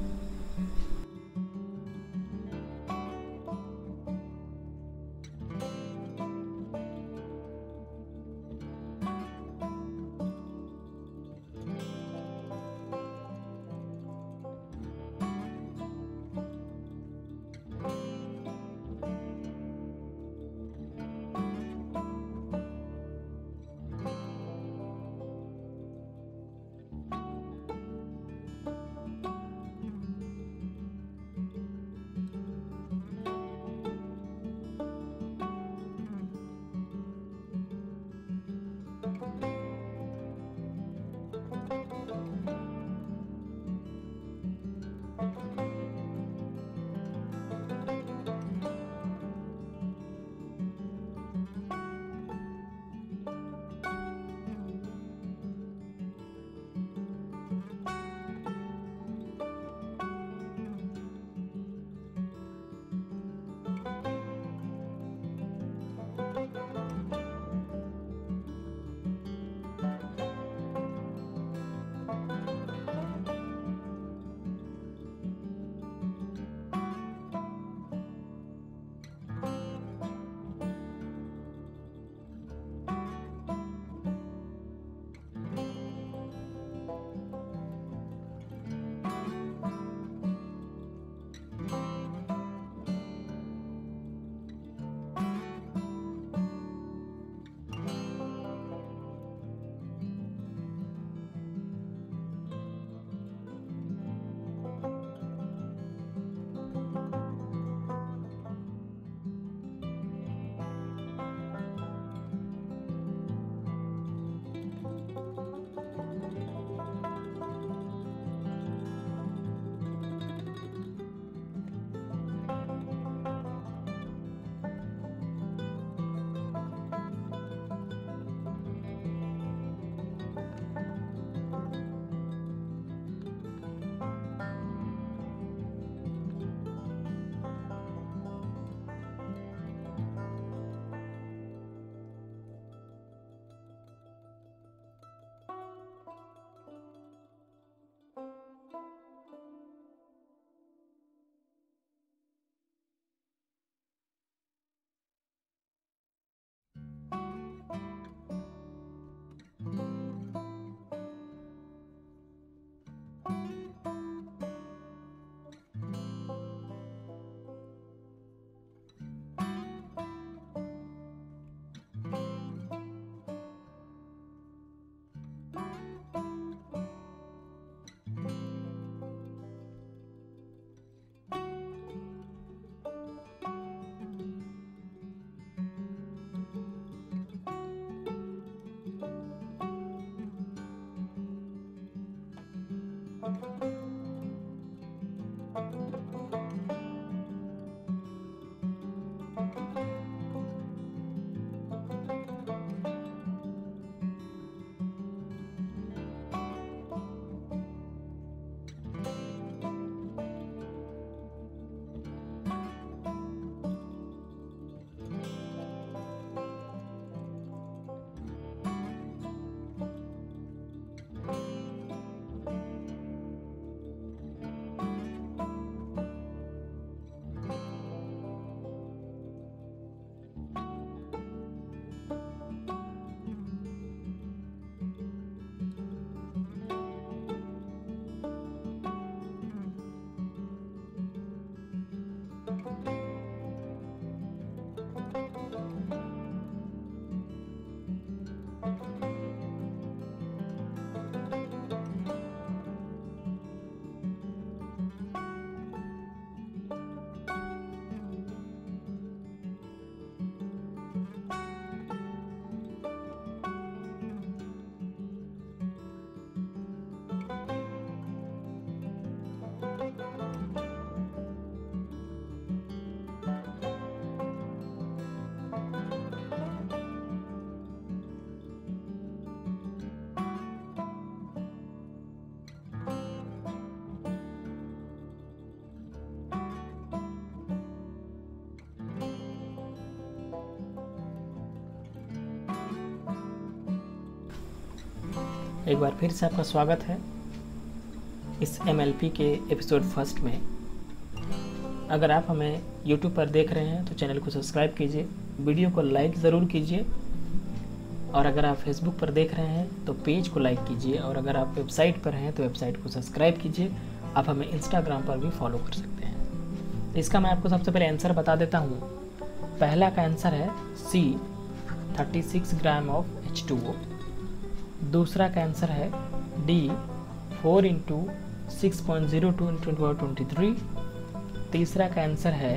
एक बार फिर से आपका स्वागत है इस MLP के एपिसोड फर्स्ट में। अगर आप हमें YouTube पर देख रहे हैं तो चैनल को सब्सक्राइब कीजिए, वीडियो को लाइक ज़रूर कीजिए, और अगर आप Facebook पर देख रहे हैं तो पेज को लाइक कीजिए, और अगर आप वेबसाइट पर हैं तो वेबसाइट को सब्सक्राइब कीजिए। आप हमें Instagram पर भी फॉलो कर सकते हैं। इसका मैं आपको सबसे पहले आंसर बता देता हूँ। पहला का आंसर है C, 36 ग्राम ऑफ H2O। दूसरा का आंसर है D, 4 × 6.02 × 1023। तीसरा का आंसर है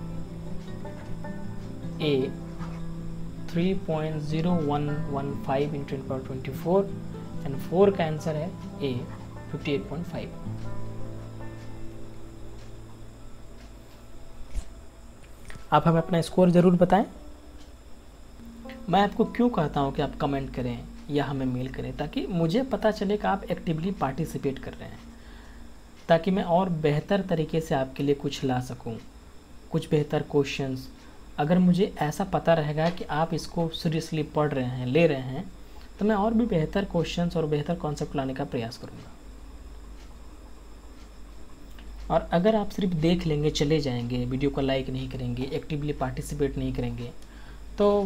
A, 3.0115 × 1024। एंड 4 का आंसर है A, 58.5। आप हमें अपना स्कोर ज़रूर बताएं। मैं आपको क्यों कहता हूं कि आप कमेंट करें या हमें मेल करें, ताकि मुझे पता चले कि आप एक्टिवली पार्टिसिपेट कर रहे हैं, ताकि मैं और बेहतर तरीके से आपके लिए कुछ ला सकूं, कुछ बेहतर क्वेश्चंस। अगर मुझे ऐसा पता रहेगा कि आप इसको सीरियसली पढ़ रहे हैं, ले रहे हैं, तो मैं और भी बेहतर क्वेश्चंस और बेहतर कॉन्सेप्ट लाने का प्रयास करूँगा। और अगर आप सिर्फ देख लेंगे, चले जाएंगे, वीडियो को लाइक नहीं करेंगे, एक्टिवली पार्टिसिपेट नहीं करेंगे, तो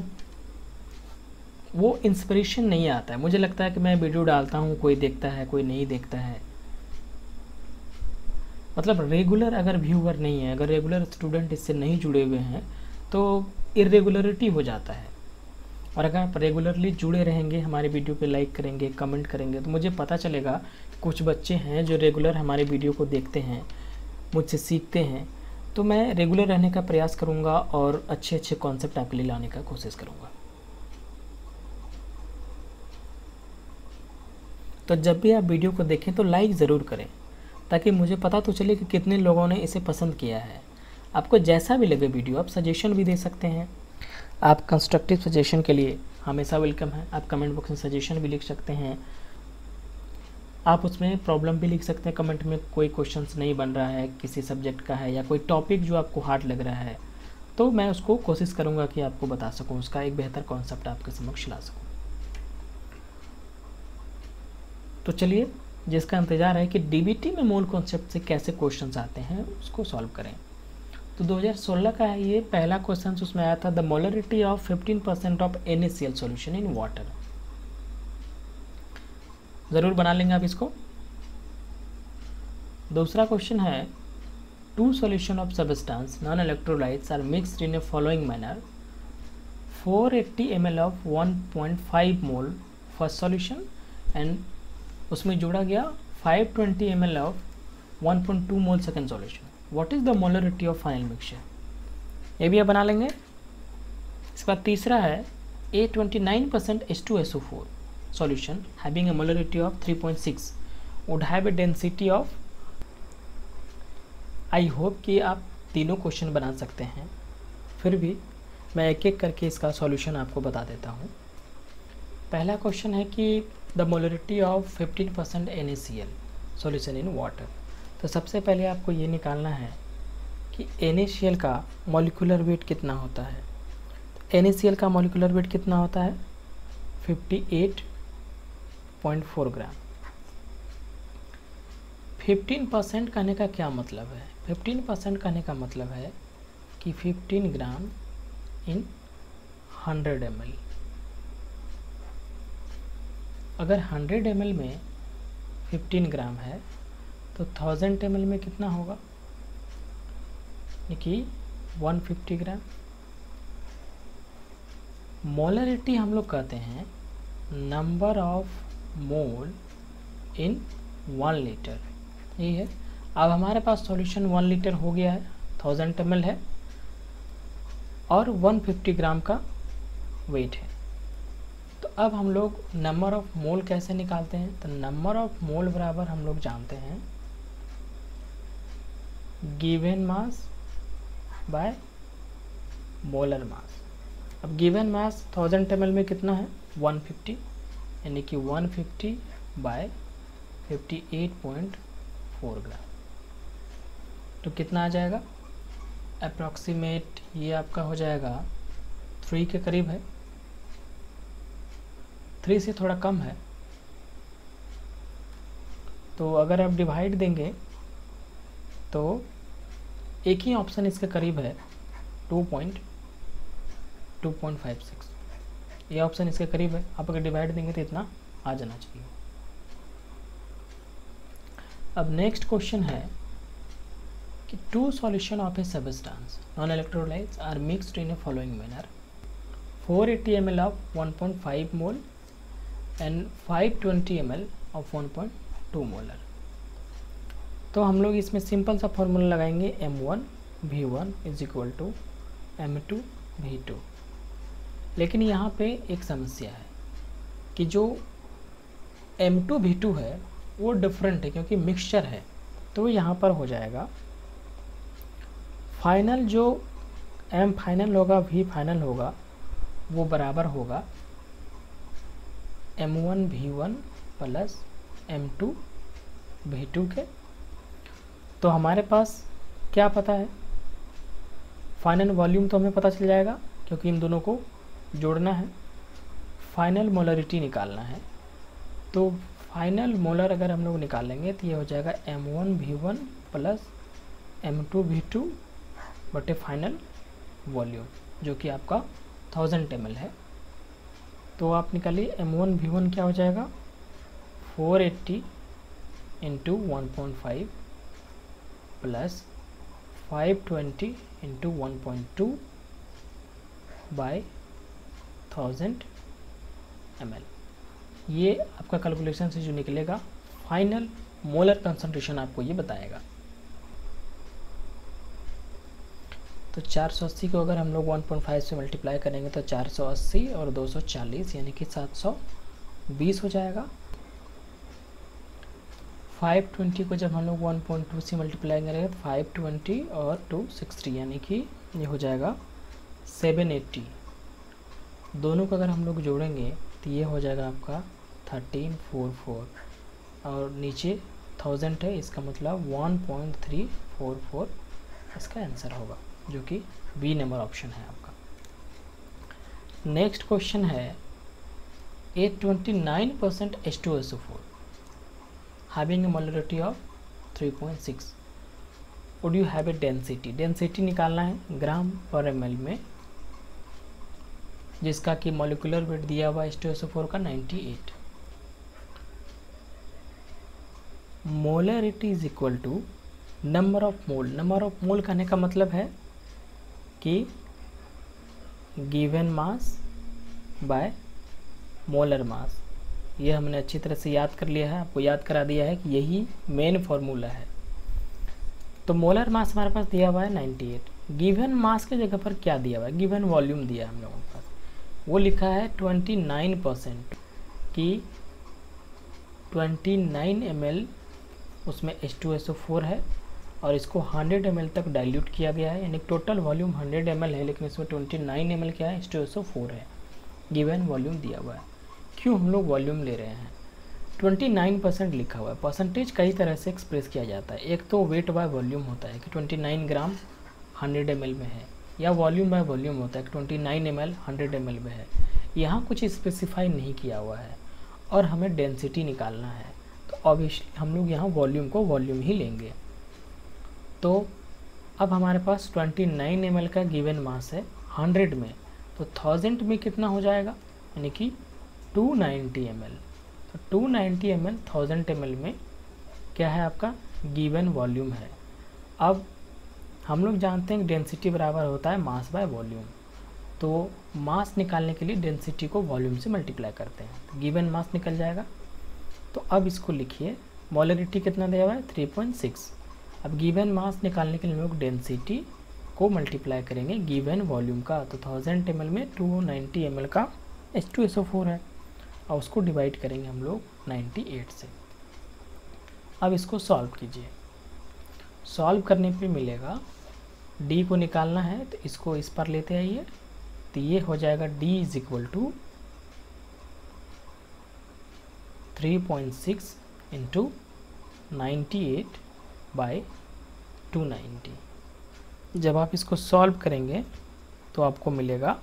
वो इंस्पिरेशन नहीं आता है। मुझे लगता है कि मैं वीडियो डालता हूँ, कोई देखता है, कोई नहीं देखता है। मतलब रेगुलर अगर व्यूअर नहीं है, अगर रेगुलर स्टूडेंट इससे नहीं जुड़े हुए हैं, तो इरेगुलरिटी हो जाता है। और अगर आप रेगुलरली जुड़े रहेंगे, हमारे वीडियो पे लाइक करेंगे, कमेंट करेंगे, तो मुझे पता चलेगा कुछ बच्चे हैं जो रेगुलर हमारे वीडियो को देखते हैं, मुझसे सीखते हैं। तो मैं रेगुलर रहने का प्रयास करूँगा और अच्छे अच्छे कॉन्सेप्ट आपके लिए लाने का कोशिश करूँगा। तो जब भी आप वीडियो को देखें तो लाइक ज़रूर करें, ताकि मुझे पता तो चले कि कितने लोगों ने इसे पसंद किया है। आपको जैसा भी लगे वीडियो, आप सजेशन भी दे सकते हैं। आप कंस्ट्रक्टिव सजेशन के लिए हमेशा वेलकम है। आप कमेंट बॉक्स में सजेशन भी लिख सकते हैं, आप उसमें प्रॉब्लम भी लिख सकते हैं कमेंट में। कोई क्वेश्चंस नहीं बन रहा है, किसी सब्जेक्ट का है, या कोई टॉपिक जो आपको हार्ड लग रहा है, तो मैं उसको कोशिश करूँगा कि आपको बता सकूँ, उसका एक बेहतर कॉन्सेप्ट आपके समक्ष ला सकूँ। तो चलिए, जिसका इंतज़ार है कि DBT में मूल कॉन्सेप्ट से कैसे क्वेश्चंस आते हैं, उसको सॉल्व करें। तो 2016 का है ये पहला क्वेश्चन। उसमें आया था the molarity of 15% of NaCl solution in water. ज़रूर बना लेंगे आप इसको। दूसरा क्वेश्चन है two solution of substance non electrolytes are mixed in a following manner, 480 ml of 1.5 mole first solution, and उसमें जोड़ा गया 520 ml of 1.2 mole second solution. What is the molarity of final mixture? ये भी आप बना लेंगे। इसके बाद तीसरा है A29% H2SO4 solution having a molarity of 3.6 would have a density of। I hope कि आप तीनों क्वेश्चन बना सकते हैं, फिर भी मैं एक एक करके इसका सॉल्यूशन आपको बता देता हूँ। पहला क्वेश्चन है कि the molarity of 15% NaCl solution in water. तो सबसे पहले आपको ये निकालना है कि NaCl का मॉलिक्यूलर वेट कितना होता है। तो NaCl का मॉलिक्यूलर वेट कितना होता है? 58.4 ग्राम। 15% कहने का क्या मतलब है? 15% कहने का मतलब है कि 15 ग्राम इन 100 ml। अगर 100 ml में 15 ग्राम है तो 1000 ml में कितना होगा? देखिए 150 ग्राम। मोलरिटी हम लोग कहते हैं नंबर ऑफ मोल इन 1 लीटर। यही है। अब हमारे पास सॉल्यूशन 1 लीटर हो गया है, 1000 ml है और 150 ग्राम का वेट है। तो अब हम लोग नंबर ऑफ मोल कैसे निकालते हैं? तो नंबर ऑफ मोल बराबर हम लोग जानते हैं given mass by molar mass. अब गिवन मास 1000 ml में कितना है? 150, यानी कि 150 बाय 58.4 ग्राम। तो कितना आ जाएगा? अप्रॉक्सीमेट ये आपका हो जाएगा 3 के करीब है, 3 से थोड़ा कम है, तो अगर आप डिवाइड देंगे तो एक ही ऑप्शन इसके करीब है 2.56, ये ऑप्शन इसके करीब है। आप अगर डिवाइड देंगे तो इतना आ जाना चाहिए। अब नेक्स्ट क्वेश्चन है कि two solution of a substance non electrolytes are mixed in a following manner 480 ml of 1.5 mole and 520 ml of 1.2 molar. तो हम लोग इसमें सिंपल सा फॉर्मूला लगाएंगे M1V1 is equal to M2V2। लेकिन यहाँ पे एक समस्या है कि जो M2V2 है वो डिफरेंट है क्योंकि मिक्सचर है। तो यहाँ पर हो जाएगा फाइनल जो M फाइनल होगा V फाइनल होगा वो बराबर होगा M1V1 प्लस M2V2 के। तो हमारे पास क्या पता है, फाइनल वॉल्यूम तो हमें पता चल जाएगा क्योंकि इन दोनों को जोड़ना है। फाइनल मोलरिटी निकालना है, तो फाइनल मोलर अगर हम लोग निकालेंगे तो ये हो जाएगा M1V1 प्लस M2V2 बटे फाइनल वॉल्यूम जो कि आपका 1000 ml है। तो आप निकालिए M1V1 क्या हो जाएगा 480 into 1.5 plus 520 into 1.2 by 1000 ml। ये आपका कैलकुलेशन से जो निकलेगा फाइनल मोलर कंसंट्रेशन आपको ये बताएगा। तो 480 को अगर हम लोग 1.5 से मल्टीप्लाई करेंगे तो 480 और 240 यानी कि 720 हो जाएगा। 520 को जब हम लोग 1.2 से मल्टीप्लाई करेंगे तो 520 और 260 यानी कि ये हो जाएगा 780। दोनों को अगर हम लोग जोड़ेंगे तो ये हो जाएगा आपका 1344 और नीचे 1000 है, इसका मतलब 1.344 इसका आंसर होगा जो कि बी नंबर ऑप्शन है आपका। नेक्स्ट क्वेश्चन है 829% H2SO4 having a molarity of 3.6 would you have a density। Density निकालना है ग्राम पर ml में, जिसका कि मॉलिक्यूलर वेट दिया हुआ H2SO4 का 98। Molarity is equal to number of mole. Number of mole कहने का मतलब है कि given mass by molar mass. ये हमने अच्छी तरह से याद कर लिया है, आपको याद करा दिया है कि यही मेन फॉर्मूला है। तो मोलर मास हमारे पास दिया हुआ है 98। गिवन मास के जगह पर क्या दिया हुआ है, गिवन वॉल्यूम दिया है हम लोगों के पास, वो लिखा है 29% कि 29 ml उसमें H2SO4 है और इसको 100 ml तक डाइल्यूट किया गया है, यानी टोटल वॉल्यूम 100 ml है लेकिन इसमें 29 ml क्या है H2SO4 है। गिवन वॉल्यूम दिया हुआ है। क्यों हम लोग वॉल्यूम ले रहे हैं, 29% लिखा हुआ है। परसेंटेज कई तरह से एक्सप्रेस किया जाता है, एक तो वेट बाय वॉल्यूम होता है कि 29 ग्राम 100 ml में है, या वॉल्यूम बाय वॉल्यूम होता है कि 29 ml 100 ml में है। यहाँ कुछ स्पेसिफाई नहीं किया हुआ है और हमें डेंसिटी निकालना है, तो ऑब्वियसली हम लोग यहाँ वॉल्यूम को वॉल्यूम ही लेंगे। तो अब हमारे पास 29 ml का गिवन मास है 100 में, तो 1000 में कितना हो जाएगा, यानी कि 290 ml। तो 290 ml 1000 ml में क्या है आपका गिवन वॉल्यूम है। अब हम लोग जानते हैं कि डेंसिटी बराबर होता है मास बाय वॉल्यूम, तो मास निकालने के लिए डेंसिटी को वॉल्यूम से मल्टीप्लाई करते हैं, तो गिवन मास निकल जाएगा। तो अब इसको लिखिए, मोलरिटी कितना दिया हुआ है 3.6। अब गिवन मास निकालने के लिए हम लोग डेंसिटी को मल्टीप्लाई करेंगे गिवन वॉल्यूम का, तो 1000 ml में 290 ml का H2SO4 है और उसको डिवाइड करेंगे हम लोग 98 से। अब इसको सॉल्व कीजिए, सॉल्व करने पे मिलेगा D को निकालना है तो इसको इस पर लेते आइए, तो ये हो जाएगा D is equal to 3.6 into 98 by 290। जब आप इसको सॉल्व करेंगे तो आपको मिलेगा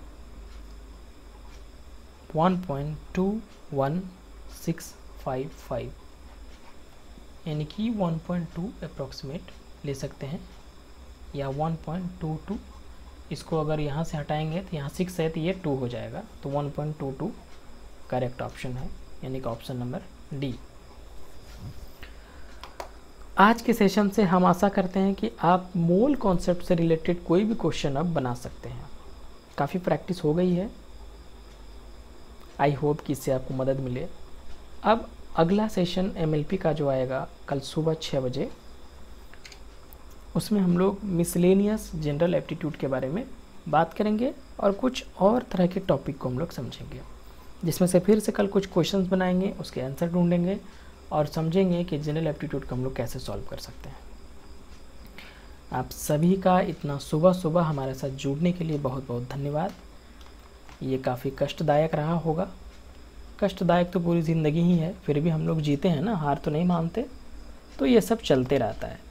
1.2165 यानी कि 1.2 अप्रॉक्सीमेट ले सकते हैं, या 1.22। इसको अगर यहाँ से हटाएंगे तो यहाँ 6 है तो ये 2 हो जाएगा, तो 1.22 करेक्ट ऑप्शन है, यानी कि ऑप्शन नंबर डी। आज के सेशन से हम आशा करते हैं कि आप मोल कॉन्सेप्ट से रिलेटेड कोई भी क्वेश्चन अब बना सकते हैं। काफ़ी प्रैक्टिस हो गई है, आई होप कि इससे आपको मदद मिले। अब अगला सेशन MLP का जो आएगा कल सुबह 6 बजे, उसमें हम लोग मिसलेनियस जनरल एप्टीट्यूड के बारे में बात करेंगे और कुछ और तरह के टॉपिक को हम लोग समझेंगे, जिसमें से फिर से कल कुछ क्वेश्चंस बनाएंगे, उसके आंसर ढूंढेंगे और समझेंगे कि जनरल एप्टीट्यूड को हम लोग कैसे सॉल्व कर सकते हैं। आप सभी का इतना सुबह सुबह हमारे साथ जुड़ने के लिए बहुत बहुत धन्यवाद। ये काफ़ी कष्टदायक रहा होगा, कष्टदायक तो पूरी ज़िंदगी ही है, फिर भी हम लोग जीते हैं ना, हार तो नहीं मानते, तो ये सब चलते रहता है।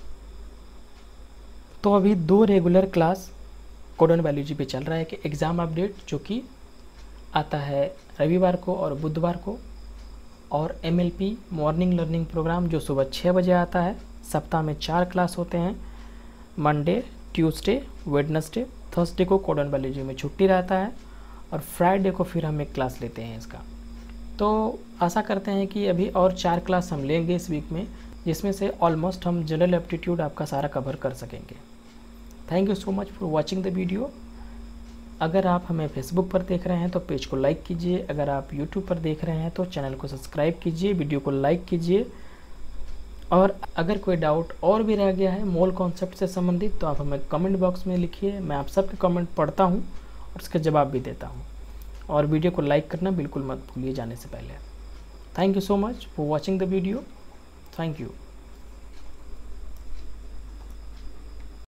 तो अभी 2 रेगुलर क्लास कोडन बायोलॉजी पे चल रहा है कि एग्ज़ाम अपडेट जो कि आता है रविवार को और बुधवार को, और MLP मॉर्निंग लर्निंग प्रोग्राम जो सुबह 6 बजे आता है। सप्ताह में 4 क्लास होते हैं, मंडे, ट्यूसडे, वेडनेसडे, थर्सडे को कोडन बायोलॉजी में छुट्टी रहता है और फ्राइडे को फिर हम एक क्लास लेते हैं इसका। तो आशा करते हैं कि अभी और 4 क्लास हम लेंगे इस वीक में, जिसमें से ऑलमोस्ट हम जनरल एप्टीट्यूड आपका सारा कवर कर सकेंगे। Thank you so much for watching the video. अगर आप हमें फेसबुक पर देख रहे हैं तो पेज को लाइक कीजिए, अगर आप यूट्यूब पर देख रहे हैं तो चैनल को सब्सक्राइब कीजिए, वीडियो को लाइक कीजिए, और अगर कोई डाउट और भी रह गया है मोल कॉन्सेप्ट से संबंधित तो आप हमें कमेंट बॉक्स में लिखिए। मैं आप सबके कमेंट पढ़ता हूँ और उसके जवाब भी देता हूँ, और वीडियो को लाइक करना बिल्कुल मत भूलिए जाने से पहले। Thank you so much for watching the video. Thank you.